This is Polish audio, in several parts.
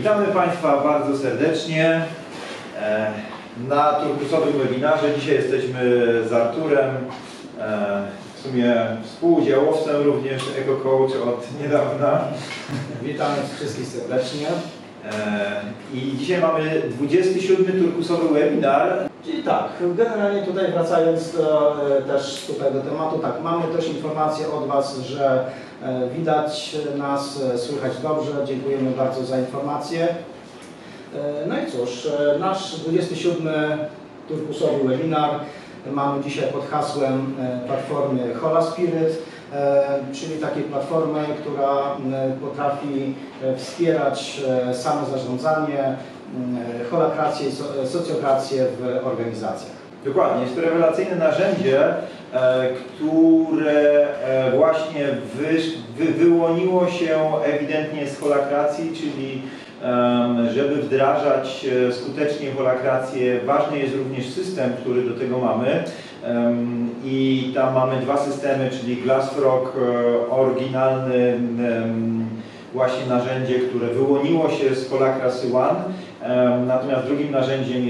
Witamy Państwa bardzo serdecznie na turkusowym webinarze. Dzisiaj jesteśmy z Arturem, w sumie współudziałowcem również EcoCoach od niedawna. Witam wszystkich serdecznie. I dzisiaj mamy 27. turkusowy webinar. Czyli tak, generalnie tutaj wracając też tutaj do tematu, tak, mamy też informację od Was, że widać nas, słychać dobrze. Dziękujemy bardzo za informację. No i cóż, nasz 27. turkusowy webinar mamy dzisiaj pod hasłem platformy Holaspirit, czyli takiej platformy, która potrafi wspierać samozarządzanie, holakrację i socjokrację w organizacjach. Dokładnie, jest to rewelacyjne narzędzie, które właśnie wyłoniło się ewidentnie z holakracji, czyli żeby wdrażać skutecznie holakrację, ważny jest również system, który do tego mamy. I tam mamy dwa systemy, czyli Glassfrog, oryginalny właśnie narzędzie, które wyłoniło się z Holacracy One. Natomiast drugim narzędziem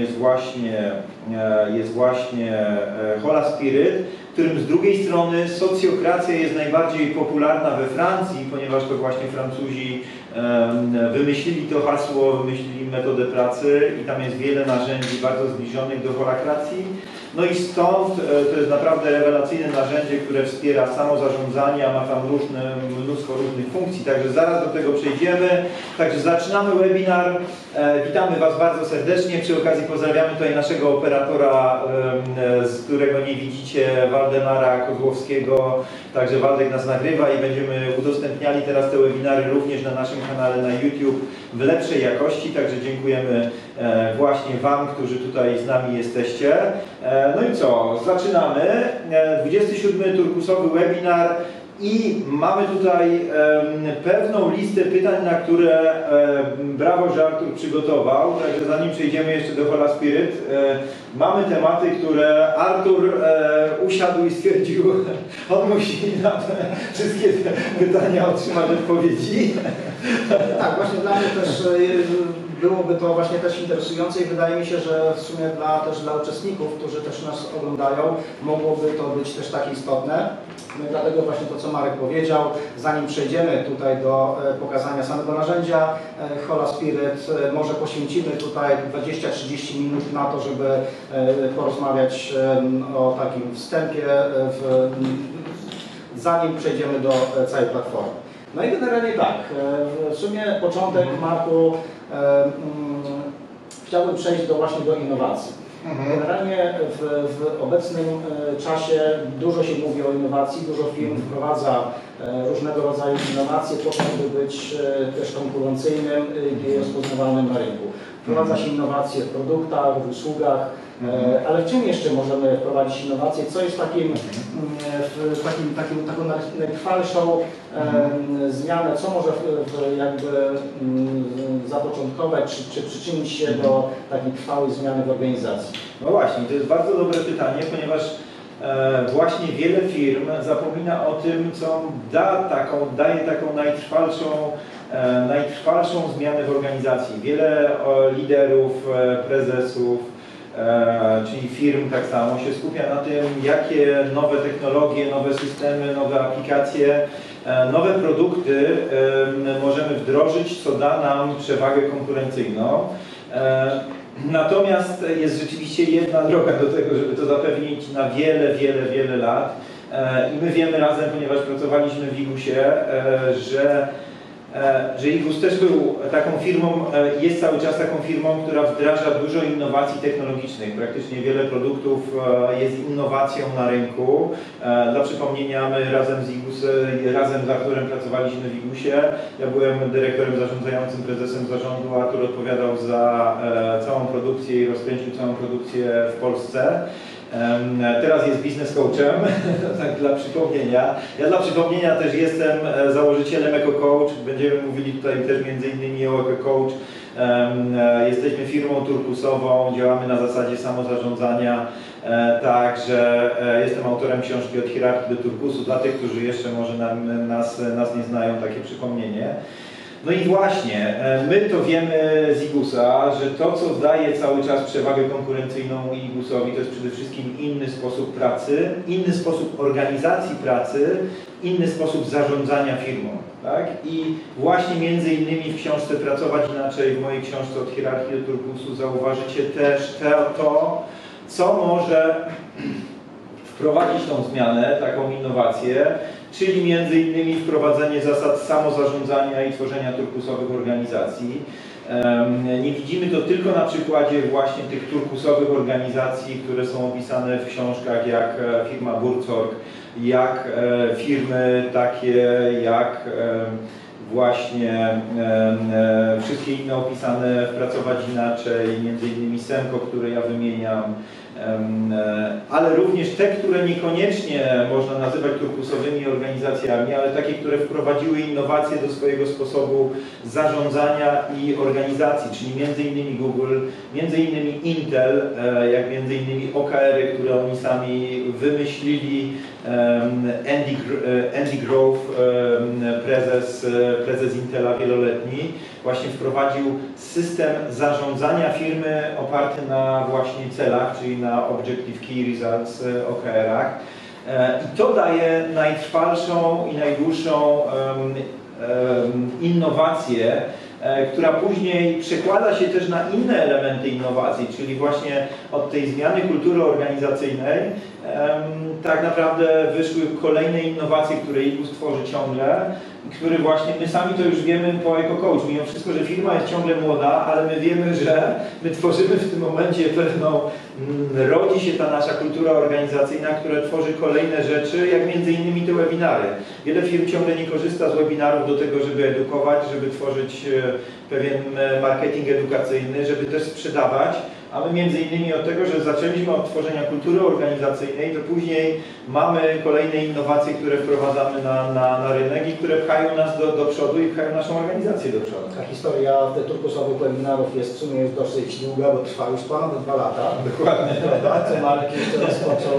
jest właśnie Holaspirit, którym z drugiej strony socjokracja jest najbardziej popularna we Francji, ponieważ to właśnie Francuzi wymyślili to hasło, wymyślili metodę pracy i tam jest wiele narzędzi bardzo zbliżonych do holakracji. No i stąd to jest naprawdę rewelacyjne narzędzie, które wspiera samozarządzanie, a ma tam mnóstwo różnych funkcji, także zaraz do tego przejdziemy. Także zaczynamy webinar. Witamy Was bardzo serdecznie. Przy okazji pozdrawiamy tutaj naszego operatora, z którego nie widzicie, Waldemara Kozłowskiego. Także Waldek nas nagrywa i będziemy udostępniali teraz te webinary również na naszym kanale na YouTube w lepszej jakości. Także dziękujemy właśnie Wam, którzy tutaj z nami jesteście. No i co? Zaczynamy. 27. turkusowy webinar. I mamy tutaj pewną listę pytań, na które brawo, że Artur przygotował. Także zanim przejdziemy jeszcze do Holaspirit, mamy tematy, które Artur usiadł i stwierdził, on musi na te wszystkie te pytania otrzymać odpowiedzi. Tak, właśnie dla mnie też byłoby to właśnie też interesujące i wydaje mi się, że w sumie też dla uczestników, którzy też nas oglądają, mogłoby to być też takie istotne. No i dlatego właśnie to, co Marek powiedział, zanim przejdziemy tutaj do pokazania samego narzędzia Holaspirit, może poświęcimy tutaj 20-30 minut na to, żeby porozmawiać o takim wstępie, zanim przejdziemy do całej platformy. No i generalnie tak, w sumie początek, Marku, chciałbym przejść właśnie do innowacji. Generalnie w obecnym czasie dużo się mówi o innowacji, dużo firm wprowadza różnego rodzaju innowacje po to, by być też konkurencyjnym i rozpoznawalnym na rynku. Wprowadza się innowacje w produktach, w usługach, ale w czym jeszcze możemy wprowadzić innowacje? Co jest taką najtrwalszą zmianę, co może jakby zapoczątkować, czy przyczynić się do takiej trwałej zmiany w organizacji? No właśnie, to jest bardzo dobre pytanie, ponieważ właśnie wiele firm zapomina o tym, co daje taką najtrwalszą zmianę w organizacji. Wiele liderów, prezesów, czyli firm tak samo się skupia na tym, jakie nowe technologie, nowe systemy, nowe aplikacje, nowe produkty możemy wdrożyć, co da nam przewagę konkurencyjną. Natomiast jest rzeczywiście jedna droga do tego, żeby to zapewnić na wiele lat. I my wiemy razem, ponieważ pracowaliśmy w Igusie, że Igus też był taką firmą, jest cały czas taką firmą, która wdraża dużo innowacji technologicznych. Praktycznie wiele produktów jest innowacją na rynku. Dla przypomnienia, my razem z Arturem pracowaliśmy w Igusie. Ja byłem dyrektorem zarządzającym, prezesem zarządu, Artur odpowiadał za całą produkcję i rozkręcił całą produkcję w Polsce. Teraz jest biznes coachem, tak dla przypomnienia. Ja dla przypomnienia też jestem założycielem EcoCoach. Będziemy mówili tutaj też między innymi o EcoCoach. Jesteśmy firmą turkusową, działamy na zasadzie samozarządzania. Także jestem autorem książki Od hierarchii do turkusu. Dla tych, którzy jeszcze może nas nie znają, takie przypomnienie. No i właśnie, my to wiemy z IGUS-a, że to, co daje cały czas przewagę konkurencyjną IGUS-owi, to jest przede wszystkim inny sposób pracy, inny sposób organizacji pracy, inny sposób zarządzania firmą. Tak? I właśnie między innymi w książce Pracować Inaczej, w mojej książce Od hierarchii do turkusu zauważycie też to, co może wprowadzić tą zmianę, taką innowację, czyli między innymi wprowadzenie zasad samozarządzania i tworzenia turkusowych organizacji. Nie widzimy to tylko na przykładzie właśnie tych turkusowych organizacji, które są opisane w książkach jak firma Burzorg, jak firmy takie jak właśnie wszystkie inne opisane w Pracować Inaczej, między innymi Semco, które ja wymieniam, ale również te, które niekoniecznie można nazywać turkusowymi organizacjami, ale takie, które wprowadziły innowacje do swojego sposobu zarządzania i organizacji, czyli między innymi Google, między innymi Intel, jak między innymi OKR-y, które oni sami wymyślili, Andy Grove, prezes Intela wieloletni, właśnie wprowadził system zarządzania firmy oparty na właśnie celach, czyli na Objective Key Results, OKR-ach. I to daje najtrwalszą i najdłuższą innowację, która później przekłada się też na inne elementy innowacji, czyli właśnie od tej zmiany kultury organizacyjnej tak naprawdę wyszły kolejne innowacje, które IGUS tworzy ciągle i które właśnie my sami to już wiemy po EcoCoach, mimo wszystko, że firma jest ciągle młoda, ale my wiemy, że my tworzymy w tym momencie pewną, rodzi się ta nasza kultura organizacyjna, która tworzy kolejne rzeczy, jak między innymi te webinary. Wiele firm ciągle nie korzysta z webinarów do tego, żeby edukować, żeby tworzyć pewien marketing edukacyjny, żeby też sprzedawać, a my między innymi od tego, że zaczęliśmy od tworzenia kultury organizacyjnej, to później mamy kolejne innowacje, które wprowadzamy na rynek i które pchają nas do przodu i pchają naszą organizację do przodu. Ta historia turkusowych webinarów jest w sumie już dosyć długa, bo trwa już ponad 2 lata. Dokładnie. Co Marek jeszcze rozpoczął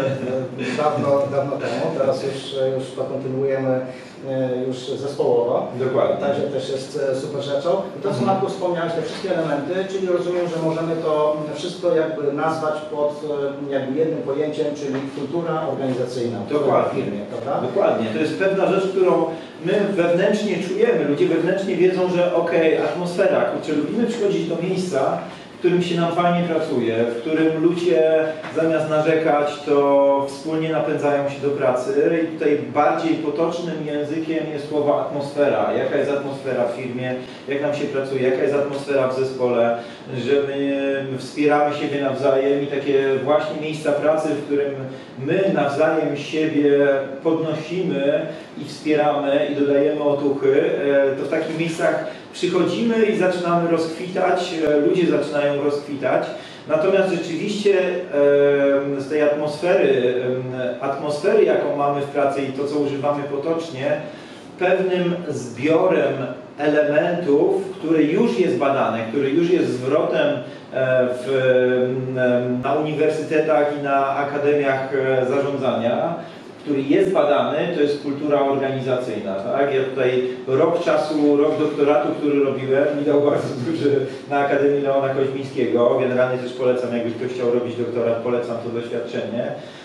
dawno temu, teraz już to kontynuujemy już zespołowo. Dokładnie. Także też jest super rzeczą. I to, co Marku wspomniałeś, te wszystkie elementy, czyli rozumiem, że możemy to wszystko jakby nazwać pod jakby jednym pojęciem, czyli kultura organizacyjna w firmie, prawda? Dokładnie. To jest pewna rzecz, którą my wewnętrznie czujemy. Ludzie wewnętrznie wiedzą, że atmosfera, kurczę, lubimy przychodzić do miejsca, w którym się nam fajnie pracuje, w którym ludzie zamiast narzekać, to wspólnie napędzają się do pracy. I tutaj bardziej potocznym językiem jest słowo atmosfera. Jaka jest atmosfera w firmie, jak nam się pracuje, jaka jest atmosfera w zespole, że my wspieramy siebie nawzajem i takie właśnie miejsca pracy, w którym my nawzajem siebie podnosimy i wspieramy i dodajemy otuchy, to w takich miejscach przychodzimy i zaczynamy rozkwitać, ludzie zaczynają rozkwitać. Natomiast rzeczywiście z tej atmosfery, jaką mamy w pracy i to, co używamy potocznie, pewnym zbiorem elementów, który już jest badany, który już jest zwrotem na uniwersytetach i na akademiach zarządzania, który jest badany, to jest kultura organizacyjna. Tak? Ja tutaj rok doktoratu, który robiłem, mi dał bardzo duży na Akademii Leona Koźmińskiego. Generalnie też polecam, jakby ktoś chciał robić doktorat, polecam to doświadczenie.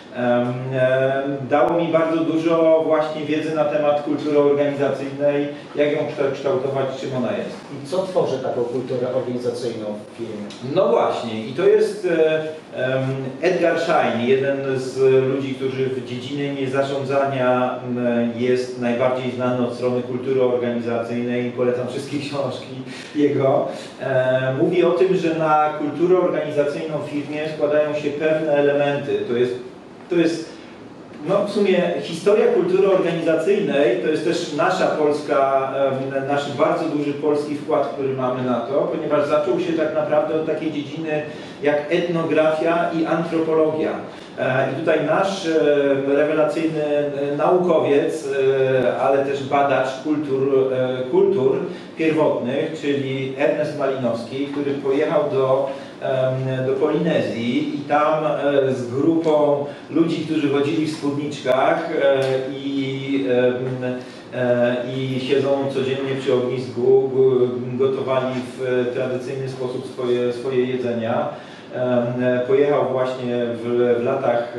Dało mi bardzo dużo właśnie wiedzy na temat kultury organizacyjnej, jak ją kształtować, czym ona jest. I co tworzy taką kulturę organizacyjną w firmie? No właśnie, i to jest Edgar Schein, jeden z ludzi, którzy w dziedzinie zarządzania jest najbardziej znany od strony kultury organizacyjnej. Polecam wszystkie książki jego. Mówi o tym, że na kulturę organizacyjną w firmie składają się pewne elementy. To jest no, w sumie historia kultury organizacyjnej to jest też nasza polska, nasz bardzo duży polski wkład, który mamy na to, ponieważ zaczął się tak naprawdę od takiej dziedziny jak etnografia i antropologia. I tutaj nasz rewelacyjny naukowiec, ale też badacz kultur pierwotnych, czyli Ernest Malinowski, który pojechał do Polinezji i tam z grupą ludzi, którzy chodzili w spódniczkach i i siedzą codziennie przy ognisku, gotowali w tradycyjny sposób swoje jedzenia. Pojechał właśnie w latach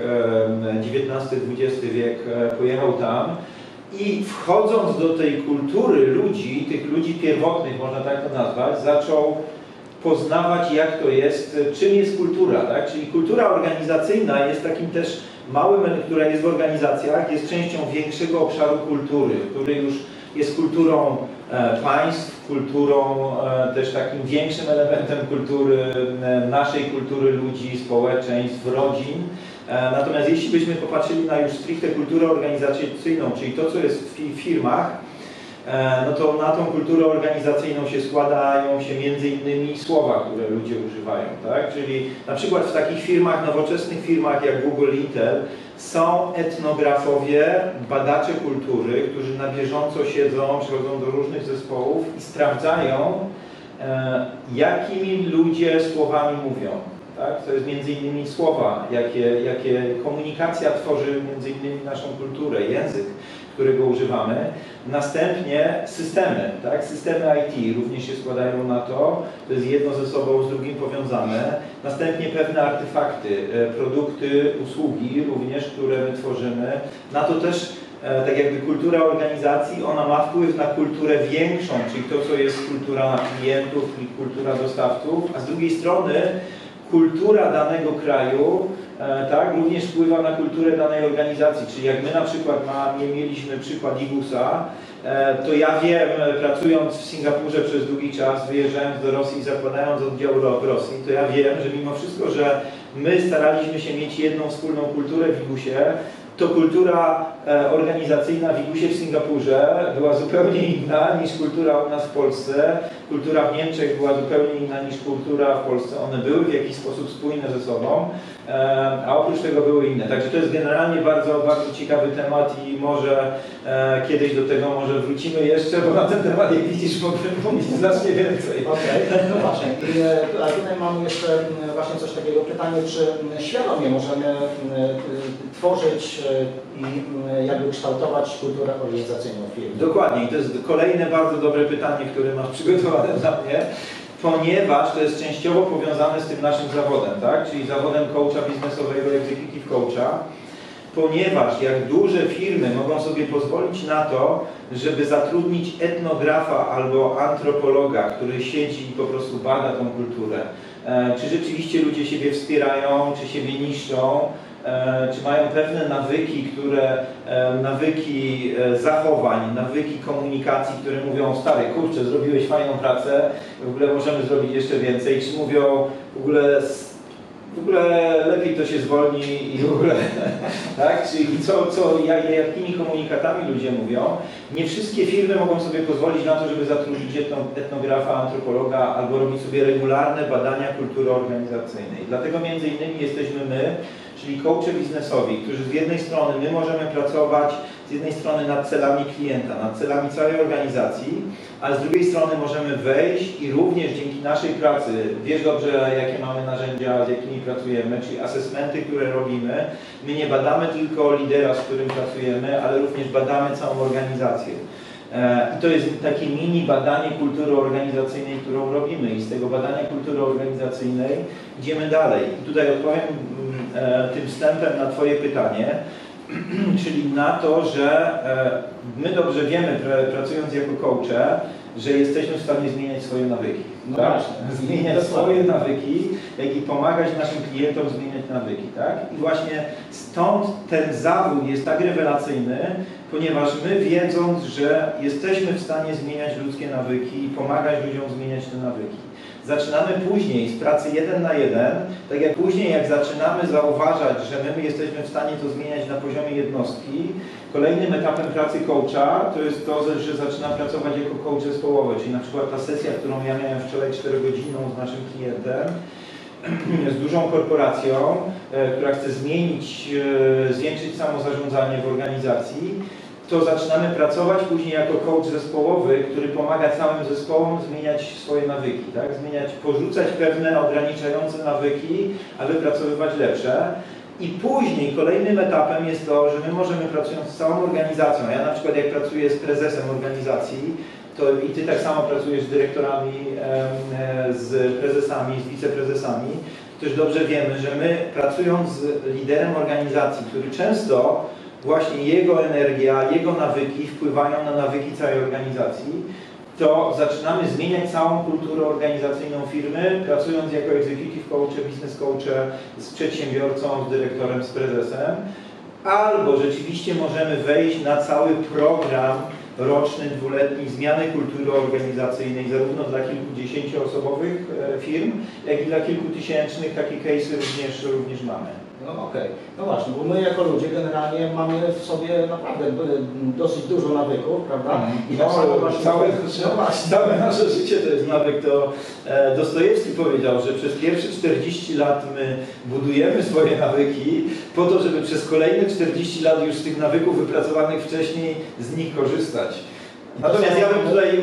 XIX-XX wiek, pojechał tam i wchodząc do tej kultury ludzi, tych ludzi pierwotnych, można tak to nazwać, zaczął poznawać, jak to jest, czym jest kultura, tak? Czyli kultura organizacyjna jest takim też małym, która jest w organizacjach, jest częścią większego obszaru kultury, który już jest kulturą państw, kulturą też takim większym elementem kultury, naszej kultury ludzi, społeczeństw, rodzin. Natomiast jeśli byśmy popatrzyli na już stricte kulturę organizacyjną, czyli to, co jest w firmach, no to na tą kulturę organizacyjną się składają się między innymi słowa, które ludzie używają, tak? Czyli na przykład w takich firmach, nowoczesnych firmach jak Google, Intel są etnografowie, badacze kultury, którzy na bieżąco siedzą, przychodzą do różnych zespołów i sprawdzają, jakimi ludzie słowami mówią. Tak? To jest między innymi słowa, jakie komunikacja tworzy między innymi naszą kulturę, język, którego używamy. Następnie systemy, tak? Systemy IT również się składają na to jest jedno ze sobą z drugim powiązane. Następnie pewne artefakty, produkty, usługi również, które my tworzymy. Na to też tak jakby kultura organizacji, ona ma wpływ na kulturę większą, czyli to, co jest kultura klientów i kultura dostawców, a z drugiej strony kultura danego kraju tak, również wpływa na kulturę danej organizacji. Czyli jak my na przykład mieliśmy przykład IGUS-a, to ja wiem, pracując w Singapurze przez długi czas, wyjeżdżając do Rosji i zakładając oddział w Rosji, to ja wiem, że mimo wszystko, że my staraliśmy się mieć jedną wspólną kulturę w IGUS-ie, to kultura organizacyjna w IGUS-ie w Singapurze była zupełnie inna niż kultura u nas w Polsce. Kultura w Niemczech była zupełnie inna niż kultura w Polsce. One były w jakiś sposób spójne ze sobą, a oprócz tego były inne. Także to jest generalnie bardzo, bardzo ciekawy temat i może kiedyś do tego może wrócimy jeszcze, bo na ten temat, jak widzisz, mógłbym mówić znacznie więcej. Okej, no właśnie. A tutaj mamy jeszcze właśnie coś takiego, pytanie, czy świadomie możemy tworzyć i jakby kształtować kulturę organizacyjną firmy? Dokładnie. I to jest kolejne bardzo dobre pytanie, które masz przygotowane dla mnie, ponieważ to jest częściowo powiązane z tym naszym zawodem, tak? Czyli zawodem coacha biznesowego, executive coacha, ponieważ jak duże firmy mogą sobie pozwolić na to, żeby zatrudnić etnografa albo antropologa, który siedzi i po prostu bada tą kulturę, czy rzeczywiście ludzie siebie wspierają, czy siebie niszczą, czy mają pewne nawyki, nawyki zachowań, nawyki komunikacji, które mówią, stary, kurczę, zrobiłeś fajną pracę, w ogóle możemy zrobić jeszcze więcej, czy mówią w ogóle lepiej to się zwolni i w ogóle, tak? Czyli jakimi komunikatami ludzie mówią. Nie wszystkie firmy mogą sobie pozwolić na to, żeby zatrudnić etnografa, antropologa albo robić sobie regularne badania kultury organizacyjnej. Dlatego między innymi jesteśmy my, czyli coache biznesowi, którzy z jednej strony my możemy pracować z jednej strony nad celami klienta, nad celami całej organizacji, a z drugiej strony możemy wejść i również dzięki naszej pracy, wiesz dobrze, jakie mamy narzędzia, z jakimi pracujemy, czyli asesmenty, które robimy, my nie badamy tylko lidera, z którym pracujemy, ale również badamy całą organizację. I to jest takie mini badanie kultury organizacyjnej, którą robimy i z tego badania kultury organizacyjnej idziemy dalej. I tutaj odpowiem tym wstępem na Twoje pytanie, czyli na to, że my dobrze wiemy, pracując jako coache, że jesteśmy w stanie zmieniać swoje nawyki. No tak? właśnie. Zmieniać swoje nawyki, jak i pomagać naszym klientom zmieniać nawyki. Tak? I właśnie stąd ten zawód jest tak rewelacyjny, ponieważ my, wiedząc, że jesteśmy w stanie zmieniać ludzkie nawyki i pomagać ludziom zmieniać te nawyki, zaczynamy później z pracy 1 na 1, tak jak później jak zaczynamy zauważać, że my jesteśmy w stanie to zmieniać na poziomie jednostki, kolejnym etapem pracy coacha to jest to, że zaczynam pracować jako coach zespołowy, czyli na przykład ta sesja, którą ja miałem wczoraj 4-godzinną z naszym klientem, z dużą korporacją, która chce zwiększyć samozarządzanie w organizacji, to zaczynamy pracować później jako coach zespołowy, który pomaga całym zespołom zmieniać swoje nawyki, tak? Porzucać pewne ograniczające nawyki, a wypracowywać lepsze. I później kolejnym etapem jest to, że my możemy, pracując z całą organizacją, ja na przykład jak pracuję z prezesem organizacji, to i Ty tak samo pracujesz z dyrektorami, z prezesami, z wiceprezesami, to też dobrze wiemy, że my pracując z liderem organizacji, który często właśnie jego energia, jego nawyki wpływają na nawyki całej organizacji, to zaczynamy zmieniać całą kulturę organizacyjną firmy, pracując jako executive coache, business coache z przedsiębiorcą, z dyrektorem, z prezesem, albo rzeczywiście możemy wejść na cały program roczny, dwuletni zmiany kultury organizacyjnej zarówno dla kilkudziesięcioosobowych firm, jak i dla kilkutysięcznych. Takie case'y również mamy. No okej. No właśnie, bo my jako ludzie generalnie mamy w sobie naprawdę dosyć dużo nawyków, prawda? I tak samo właśnie całe nasze życie to jest nawyk. To Dostojewski powiedział, że przez pierwsze 40 lat my budujemy swoje nawyki po to, żeby przez kolejne 40 lat już z tych nawyków wypracowanych wcześniej z nich korzystać. Natomiast ja bym tutaj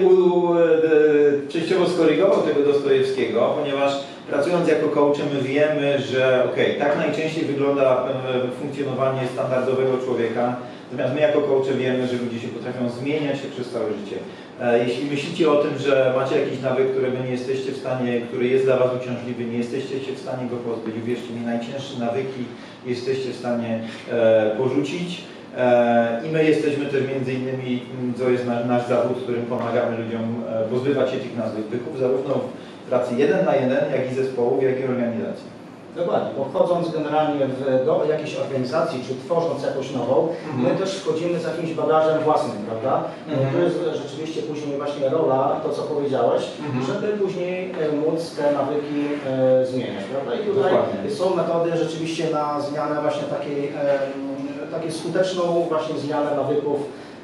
częściowo skorygował tego Dostojewskiego, ponieważ pracując jako coachem my wiemy, że tak najczęściej wygląda funkcjonowanie standardowego człowieka, natomiast my jako coache wiemy, że ludzie się potrafią zmieniać się przez całe życie. Jeśli myślicie o tym, że macie jakiś nawyk, którego nie jesteście w stanie, który jest dla Was uciążliwy, nie jesteście się w stanie go pozbyć, uwierzcie mi, najcięższe nawyki jesteście w stanie porzucić. I my jesteśmy też między innymi, co jest nasz zawód, w którym pomagamy ludziom pozbywać się tych nawyków, zarówno w pracy 1 na 1, jak i zespołów, jak i organizacji. Dokładnie, bo wchodząc generalnie do jakiejś organizacji, czy tworząc jakąś nową, my też wchodzimy z jakimś bagażem własnym, prawda? To jest rzeczywiście później właśnie rola, to co powiedziałeś, żeby później móc te nawyki zmieniać, prawda? I tutaj są metody rzeczywiście na zmianę właśnie takiej skuteczną właśnie zmianę nawyków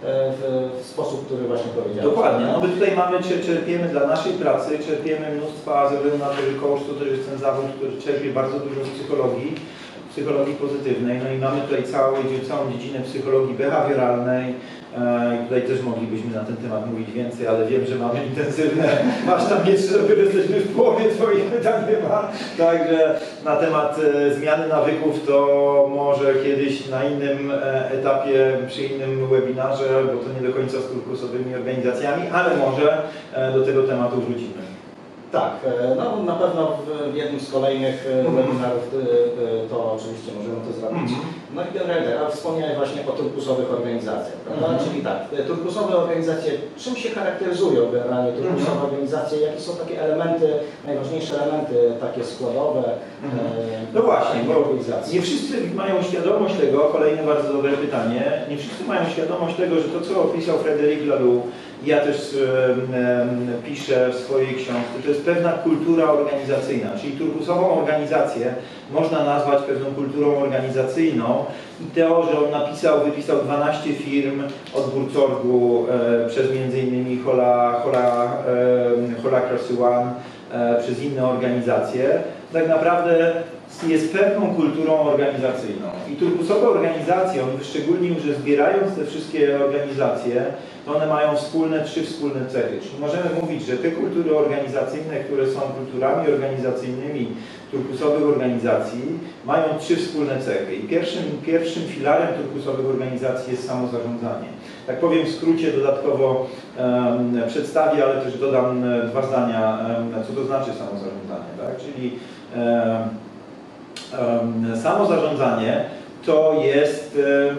w sposób, który właśnie powiedziałem. Dokładnie. No my tutaj czerpiemy dla naszej pracy, czerpiemy mnóstwa, ze względu na to, że coach to też jest ten zawód, który czerpie bardzo dużo z psychologii pozytywnej. No i mamy tutaj całą dziedzinę psychologii behawioralnej. I tutaj też moglibyśmy na ten temat mówić więcej, ale wiem, że mamy intensywne. Masz tam jeszcze, dopiero jesteśmy w połowie Twoich pytań chyba. Także na temat zmiany nawyków to może kiedyś na innym etapie, przy innym webinarze, bo to nie do końca z turkusowymi organizacjami, ale może do tego tematu wrócimy. Tak, no na pewno w jednym z kolejnych webinarów to oczywiście możemy to zrobić. No i generalnie, a wspomniałem właśnie o turkusowych organizacjach, prawda? Czyli tak, turkusowe organizacje, czym się charakteryzują generalnie turkusowe organizacje? Jakie są takie elementy, najważniejsze elementy takie składowe? No właśnie, bo nie wszyscy mają świadomość tego, kolejne bardzo dobre pytanie, nie wszyscy mają świadomość tego, że to co opisał Frédéric Laloux, ja też piszę w swojej książce, to jest pewna kultura organizacyjna, czyli turkusową organizację można nazwać pewną kulturą organizacyjną i to, że on wypisał 12 firm od Burzorgu przez m.in. Hola Krasuan, przez inne organizacje, tak naprawdę jest pewną kulturą organizacyjną. I turkusowe organizacje, on wyszczególnił, że zbierając te wszystkie organizacje, to one mają trzy wspólne cechy. Czyli możemy mówić, że te kultury organizacyjne, które są kulturami organizacyjnymi turkusowych organizacji, mają 3 wspólne cechy. I pierwszym filarem turkusowych organizacji jest samozarządzanie. Tak powiem w skrócie, dodatkowo przedstawię, ale też dodam 2 zdania, co to znaczy samozarządzanie. Tak? Czyli samozarządzanie to jest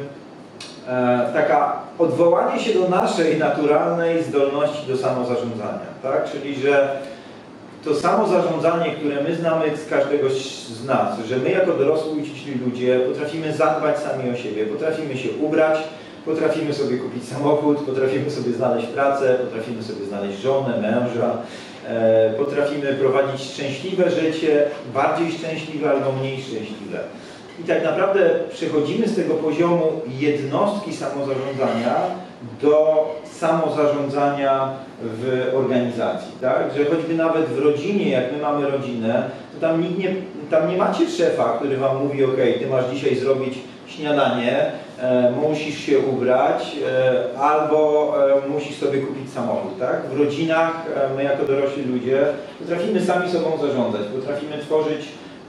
taka odwołanie się do naszej naturalnej zdolności do samozarządzania. Tak? Czyli, że to samozarządzanie, które my znamy z każdego z nas, że my jako dorosły uciśli ludzie potrafimy zadbać sami o siebie, potrafimy się ubrać, potrafimy sobie kupić samochód, potrafimy sobie znaleźć pracę, potrafimy sobie znaleźć żonę, męża, potrafimy prowadzić szczęśliwe życie, bardziej szczęśliwe albo mniej szczęśliwe. I tak naprawdę przechodzimy z tego poziomu jednostki samozarządzania do samozarządzania w organizacji. Tak? Że choćby nawet w rodzinie, jak my mamy rodzinę, to tam nie macie szefa, który Wam mówi, ok, Ty masz dzisiaj zrobić śniadanie, musisz się ubrać albo musisz sobie kupić samochód. Tak? W rodzinach my jako dorośli ludzie potrafimy sami sobą zarządzać, potrafimy tworzyć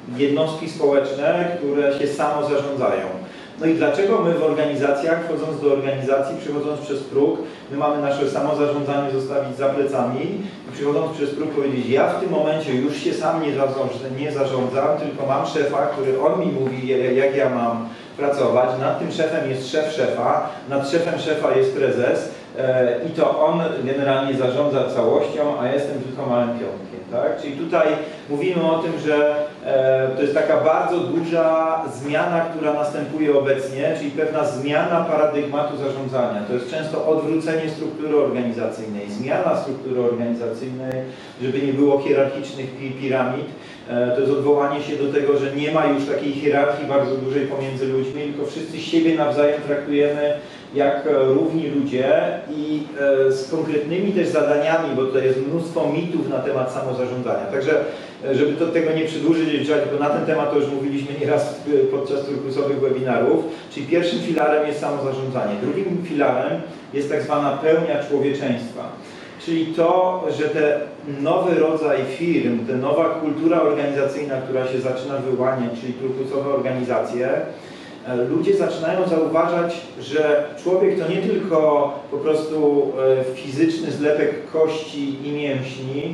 jednostki społeczne, które się samo zarządzają. No i dlaczego my w organizacjach, wchodząc do organizacji, przychodząc przez próg, my mamy nasze samozarządzanie zostawić za plecami i przychodząc przez próg powiedzieć, ja w tym momencie już się sam nie zarządzam, tylko mam szefa, który on mi mówi, jak ja mam pracować. Nad tym szefem jest szef szefa, nad szefem szefa jest prezes i to on generalnie zarządza całością, a jestem tylko małym pionkiem. Tak? Czyli tutaj mówimy o tym, że to jest taka bardzo duża zmiana, która następuje obecnie, czyli pewna zmiana paradygmatu zarządzania. To jest często odwrócenie struktury organizacyjnej, zmiana struktury organizacyjnej, żeby nie było hierarchicznych piramid. To jest odwołanie się do tego, że nie ma już takiej hierarchii bardzo dużej pomiędzy ludźmi, tylko wszyscy siebie nawzajem traktujemy jak równi ludzie i z konkretnymi też zadaniami, bo tutaj jest mnóstwo mitów na temat samozarządzania. Także, żeby tego nie przedłużyć, bo na ten temat to już mówiliśmy nieraz podczas turkusowych webinarów, czyli pierwszym filarem jest samozarządzanie. Drugim filarem jest tak zwana pełnia człowieczeństwa. Czyli to, że ten nowy rodzaj firm, ta nowa kultura organizacyjna, która się zaczyna wyłaniać, czyli turkusowe organizacje, ludzie zaczynają zauważać, że człowiek to nie tylko po prostu fizyczny zlepek kości i mięśni,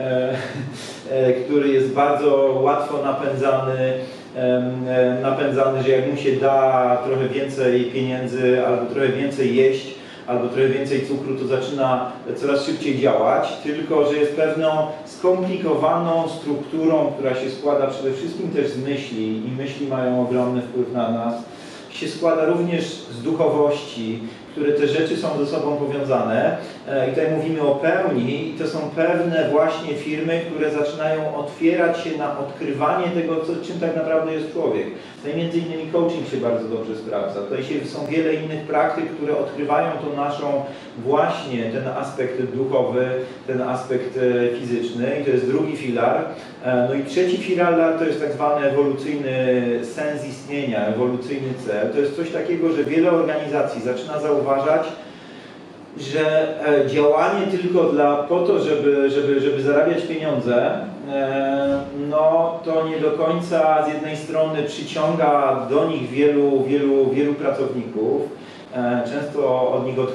który jest bardzo łatwo napędzany, że jak mu się da trochę więcej pieniędzy albo trochę więcej jeść, albo trochę więcej cukru, to zaczyna coraz szybciej działać, tylko że jest pewną skomplikowaną strukturą, która się składa przede wszystkim też z myśli i myśli mają ogromny wpływ na nas. Się składa również z duchowości, które te rzeczy są ze sobą powiązane. I tutaj mówimy o pełni i to są pewne właśnie firmy, które zaczynają otwierać się na odkrywanie tego, czym tak naprawdę jest człowiek. Tutaj między innymi coaching się bardzo dobrze sprawdza. Tutaj są wiele innych praktyk, które odkrywają tą naszą właśnie ten aspekt duchowy, ten aspekt fizyczny i to jest drugi filar. No i trzeci filar to jest tak zwany ewolucyjny sens istnienia, ewolucyjny cel. To jest coś takiego, że wiele organizacji zaczyna zauważać, że działanie tylko po to, żeby zarabiać pieniądze, no to nie do końca z jednej strony przyciąga do nich wielu pracowników. Często od nich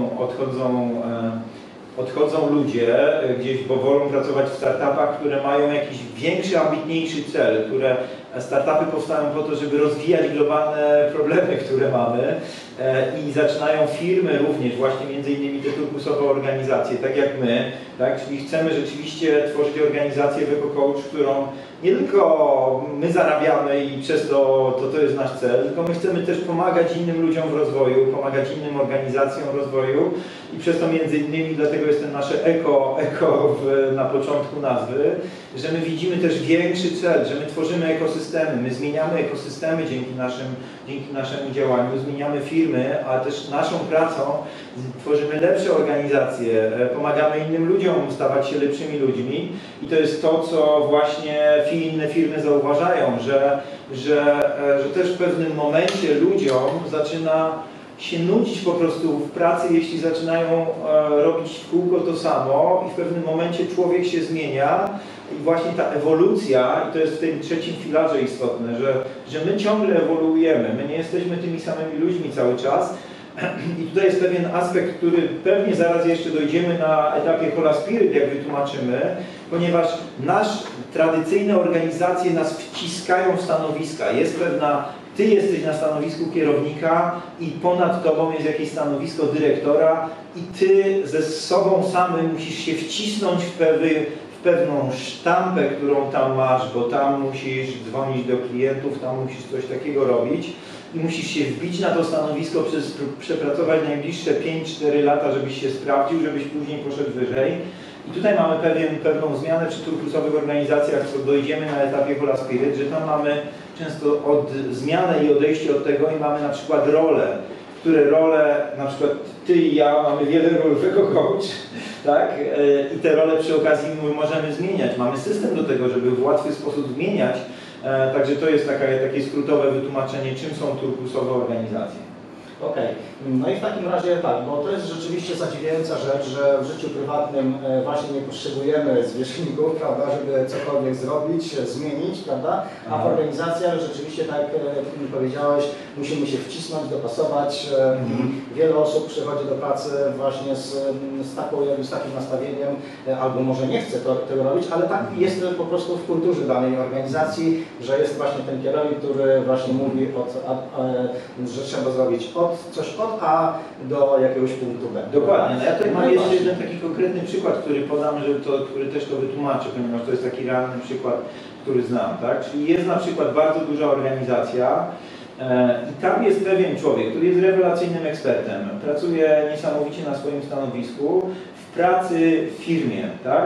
odchodzą ludzie gdzieś, bo wolą pracować w startupach, które mają jakiś większy, ambitniejszy cel, które startupy powstają po to, żeby rozwijać globalne problemy, które mamy i zaczynają firmy również, właśnie między innymi te turkusowe organizacje, tak jak my, tak? Czyli chcemy rzeczywiście tworzyć organizację WecoCoach, którą nie tylko my zarabiamy i przez to jest nasz cel, tylko my chcemy też pomagać innym ludziom w rozwoju, pomagać innym organizacjom w rozwoju i przez to między innymi, dlatego jest ten nasze eko na początku nazwy, że my widzimy też większy cel, że my tworzymy ekosystemy, my zmieniamy ekosystemy dzięki naszemu działaniu, zmieniamy firmy, a też naszą pracą tworzymy lepsze organizacje, pomagamy innym ludziom stawać się lepszymi ludźmi i to jest to, co właśnie inne firmy zauważają, że też w pewnym momencie ludziom zaczyna się nudzić po prostu w pracy, jeśli zaczynają robić w kółko to samo i w pewnym momencie człowiek się zmienia i właśnie ta ewolucja, i to jest w tym trzecim filarze istotne, że my ciągle ewoluujemy, my nie jesteśmy tymi samymi ludźmi cały czas i tutaj jest pewien aspekt, który pewnie zaraz jeszcze dojdziemy na etapie Hola Spirit, jak wytłumaczymy, ponieważ tradycyjne organizacje nas wciskają w stanowiska, jest pewna ty jesteś na stanowisku kierownika i ponad tobą jest jakieś stanowisko dyrektora i ty ze sobą samym musisz się wcisnąć w pewną sztampę, którą tam masz, bo tam musisz dzwonić do klientów, tam musisz coś takiego robić i musisz się wbić na to stanowisko, przepracować najbliższe 5-4 lata, żebyś się sprawdził, żebyś później poszedł wyżej. I tutaj mamy pewną zmianę przy turkusowych organizacjach, co dojdziemy na etapie Hola Spirit, że tam mamy często zmianę i odejście od tego i mamy na przykład role, na przykład ty i ja mamy wiele ról WecoCoach, tak? I te role przy okazji możemy zmieniać. Mamy system do tego, żeby w łatwy sposób zmieniać, także to jest takie skrótowe wytłumaczenie, czym są turkusowe organizacje. Okej. No i w takim razie tak, bo to jest rzeczywiście zadziwiająca rzecz, że w życiu prywatnym właśnie nie potrzebujemy zwierzchników, prawda, żeby cokolwiek zrobić, zmienić, prawda, a w organizacjach rzeczywiście, tak jak powiedziałeś, musimy się wcisnąć, dopasować. Wiele osób przychodzi do pracy właśnie z takim nastawieniem, albo może nie chce tego robić, ale tak jest po prostu w kulturze danej organizacji, że jest właśnie ten kierownik, który właśnie mówi, że trzeba zrobić coś od A do jakiegoś punktu B. Dokładnie. No ja tutaj mam jeszcze jeden taki konkretny przykład, który podam, który też to wytłumaczy, ponieważ to jest taki realny przykład, który znam. Tak? Czyli jest na przykład bardzo duża organizacja i tam jest pewien człowiek, który jest rewelacyjnym ekspertem, pracuje niesamowicie na swoim stanowisku, w pracy w firmie, tak?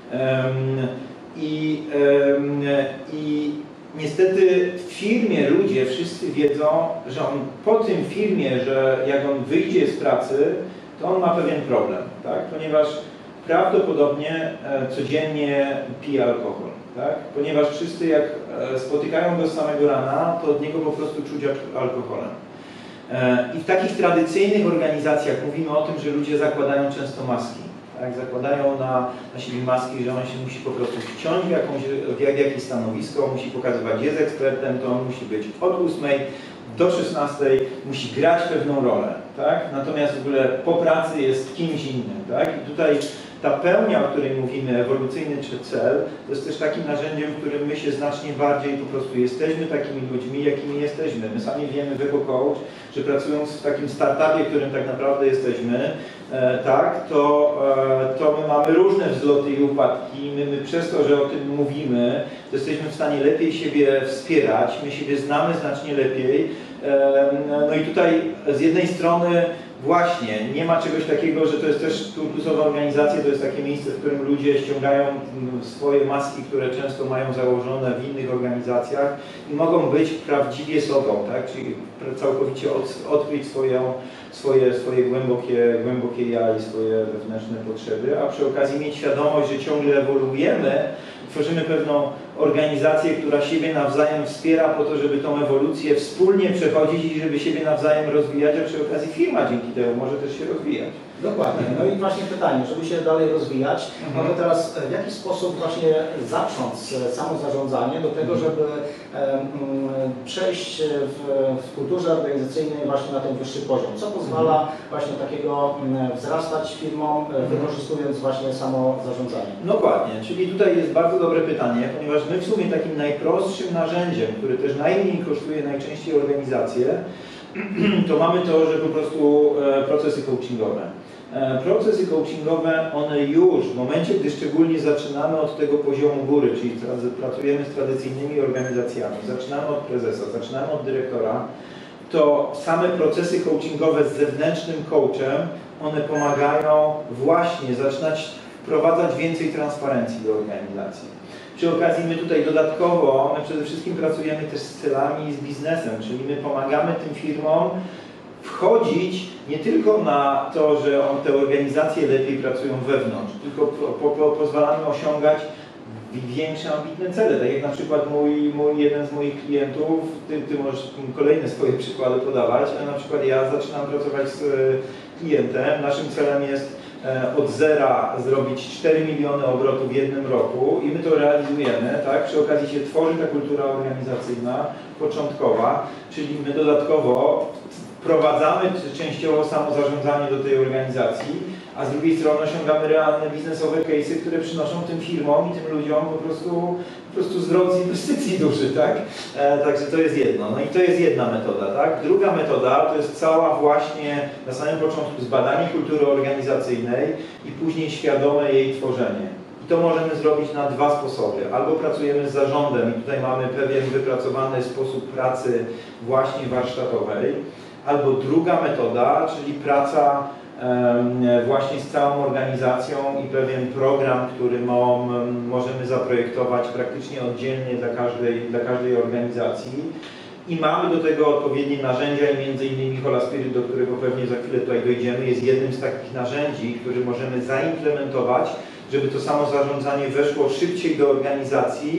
I niestety w firmie ludzie wszyscy wiedzą, że on po tym firmie, że jak on wyjdzie z pracy, to on ma pewien problem, tak? Ponieważ prawdopodobnie codziennie pije alkohol, tak? Ponieważ wszyscy jak spotykają go z samego rana, to od niego po prostu czuć alkoholem. I w takich tradycyjnych organizacjach mówimy o tym, że ludzie zakładają często maski. Tak, zakładają na siebie maski, że on się musi po prostu wciąć w jakieś stanowisko, musi pokazywać, jest ekspertem, to on musi być od 8 do 16, musi grać pewną rolę. Tak? Natomiast w ogóle po pracy jest kimś innym. Tak? I tutaj ta pełnia, o której mówimy, ewolucyjny czy cel, to jest też takim narzędziem, w którym my się znacznie bardziej po prostu jesteśmy takimi ludźmi, jakimi jesteśmy. My sami wiemy w EcoCoach, że pracując w takim startupie, którym tak naprawdę jesteśmy, tak, to my mamy różne wzloty i upadki. My przez to, że o tym mówimy, to jesteśmy w stanie lepiej siebie wspierać, my siebie znamy znacznie lepiej. No i tutaj z jednej strony właśnie nie ma czegoś takiego, że to jest też turkusowa organizacja, to jest takie miejsce, w którym ludzie ściągają swoje maski, które często mają założone w innych organizacjach i mogą być prawdziwie sobą, tak? Czyli całkowicie odkryć swoje głębokie ja i swoje wewnętrzne potrzeby, a przy okazji mieć świadomość, że ciągle ewoluujemy, tworzymy pewną organizację, która siebie nawzajem wspiera po to, żeby tą ewolucję wspólnie przechodzić i żeby siebie nawzajem rozwijać, a przy okazji firma dzięki temu może też się rozwijać. Dokładnie. No i właśnie pytanie, żeby się dalej rozwijać, no to teraz w jaki sposób właśnie zacząć samo zarządzanie do tego, żeby przejść w kulturze organizacyjnej właśnie na ten wyższy poziom? Co pozwala właśnie takiego wzrastać firmom, wykorzystując właśnie samo zarządzanie? Dokładnie, czyli tutaj jest bardzo dobre pytanie, ponieważ my w sumie takim najprostszym narzędziem, który też najmniej kosztuje najczęściej organizację, to mamy to, że po prostu procesy coachingowe. Procesy coachingowe, one już w momencie, gdy szczególnie zaczynamy od tego poziomu góry, czyli pracujemy z tradycyjnymi organizacjami, zaczynamy od prezesa, zaczynamy od dyrektora, to same procesy coachingowe z zewnętrznym coachem, one pomagają właśnie zaczynać wprowadzać więcej transparencji do organizacji. Przy okazji my tutaj dodatkowo, my przede wszystkim pracujemy też z celami i z biznesem, czyli my pomagamy tym firmom wchodzić nie tylko na to, że te organizacje lepiej pracują wewnątrz, tylko pozwalamy osiągać większe ambitne cele. Tak jak na przykład jeden z moich klientów, ty możesz kolejne swoje przykłady podawać, ale na przykład ja zaczynam pracować z klientem, naszym celem jest od zera zrobić 4 miliony obrotów w jednym roku i my to realizujemy, tak? Przy okazji się tworzy ta kultura organizacyjna początkowa, czyli my dodatkowo wprowadzamy częściowo samozarządzanie do tej organizacji, a z drugiej strony osiągamy realne biznesowe case'y, które przynoszą tym firmom i tym ludziom po prostu zwrot z inwestycji duży, tak? Także to jest jedno. No i to jest jedna metoda, tak? Druga metoda to jest cała właśnie na samym początku zbadanie kultury organizacyjnej i później świadome jej tworzenie. I to możemy zrobić na dwa sposoby. Albo pracujemy z zarządem i tutaj mamy pewien wypracowany sposób pracy właśnie warsztatowej, albo druga metoda, czyli praca właśnie z całą organizacją i pewien program, który możemy zaprojektować praktycznie oddzielnie dla każdej organizacji. I mamy do tego odpowiednie narzędzia i między innymi Hola Spirit, do którego pewnie za chwilę tutaj dojdziemy, jest jednym z takich narzędzi, które możemy zaimplementować, żeby to samo zarządzanie weszło szybciej do organizacji,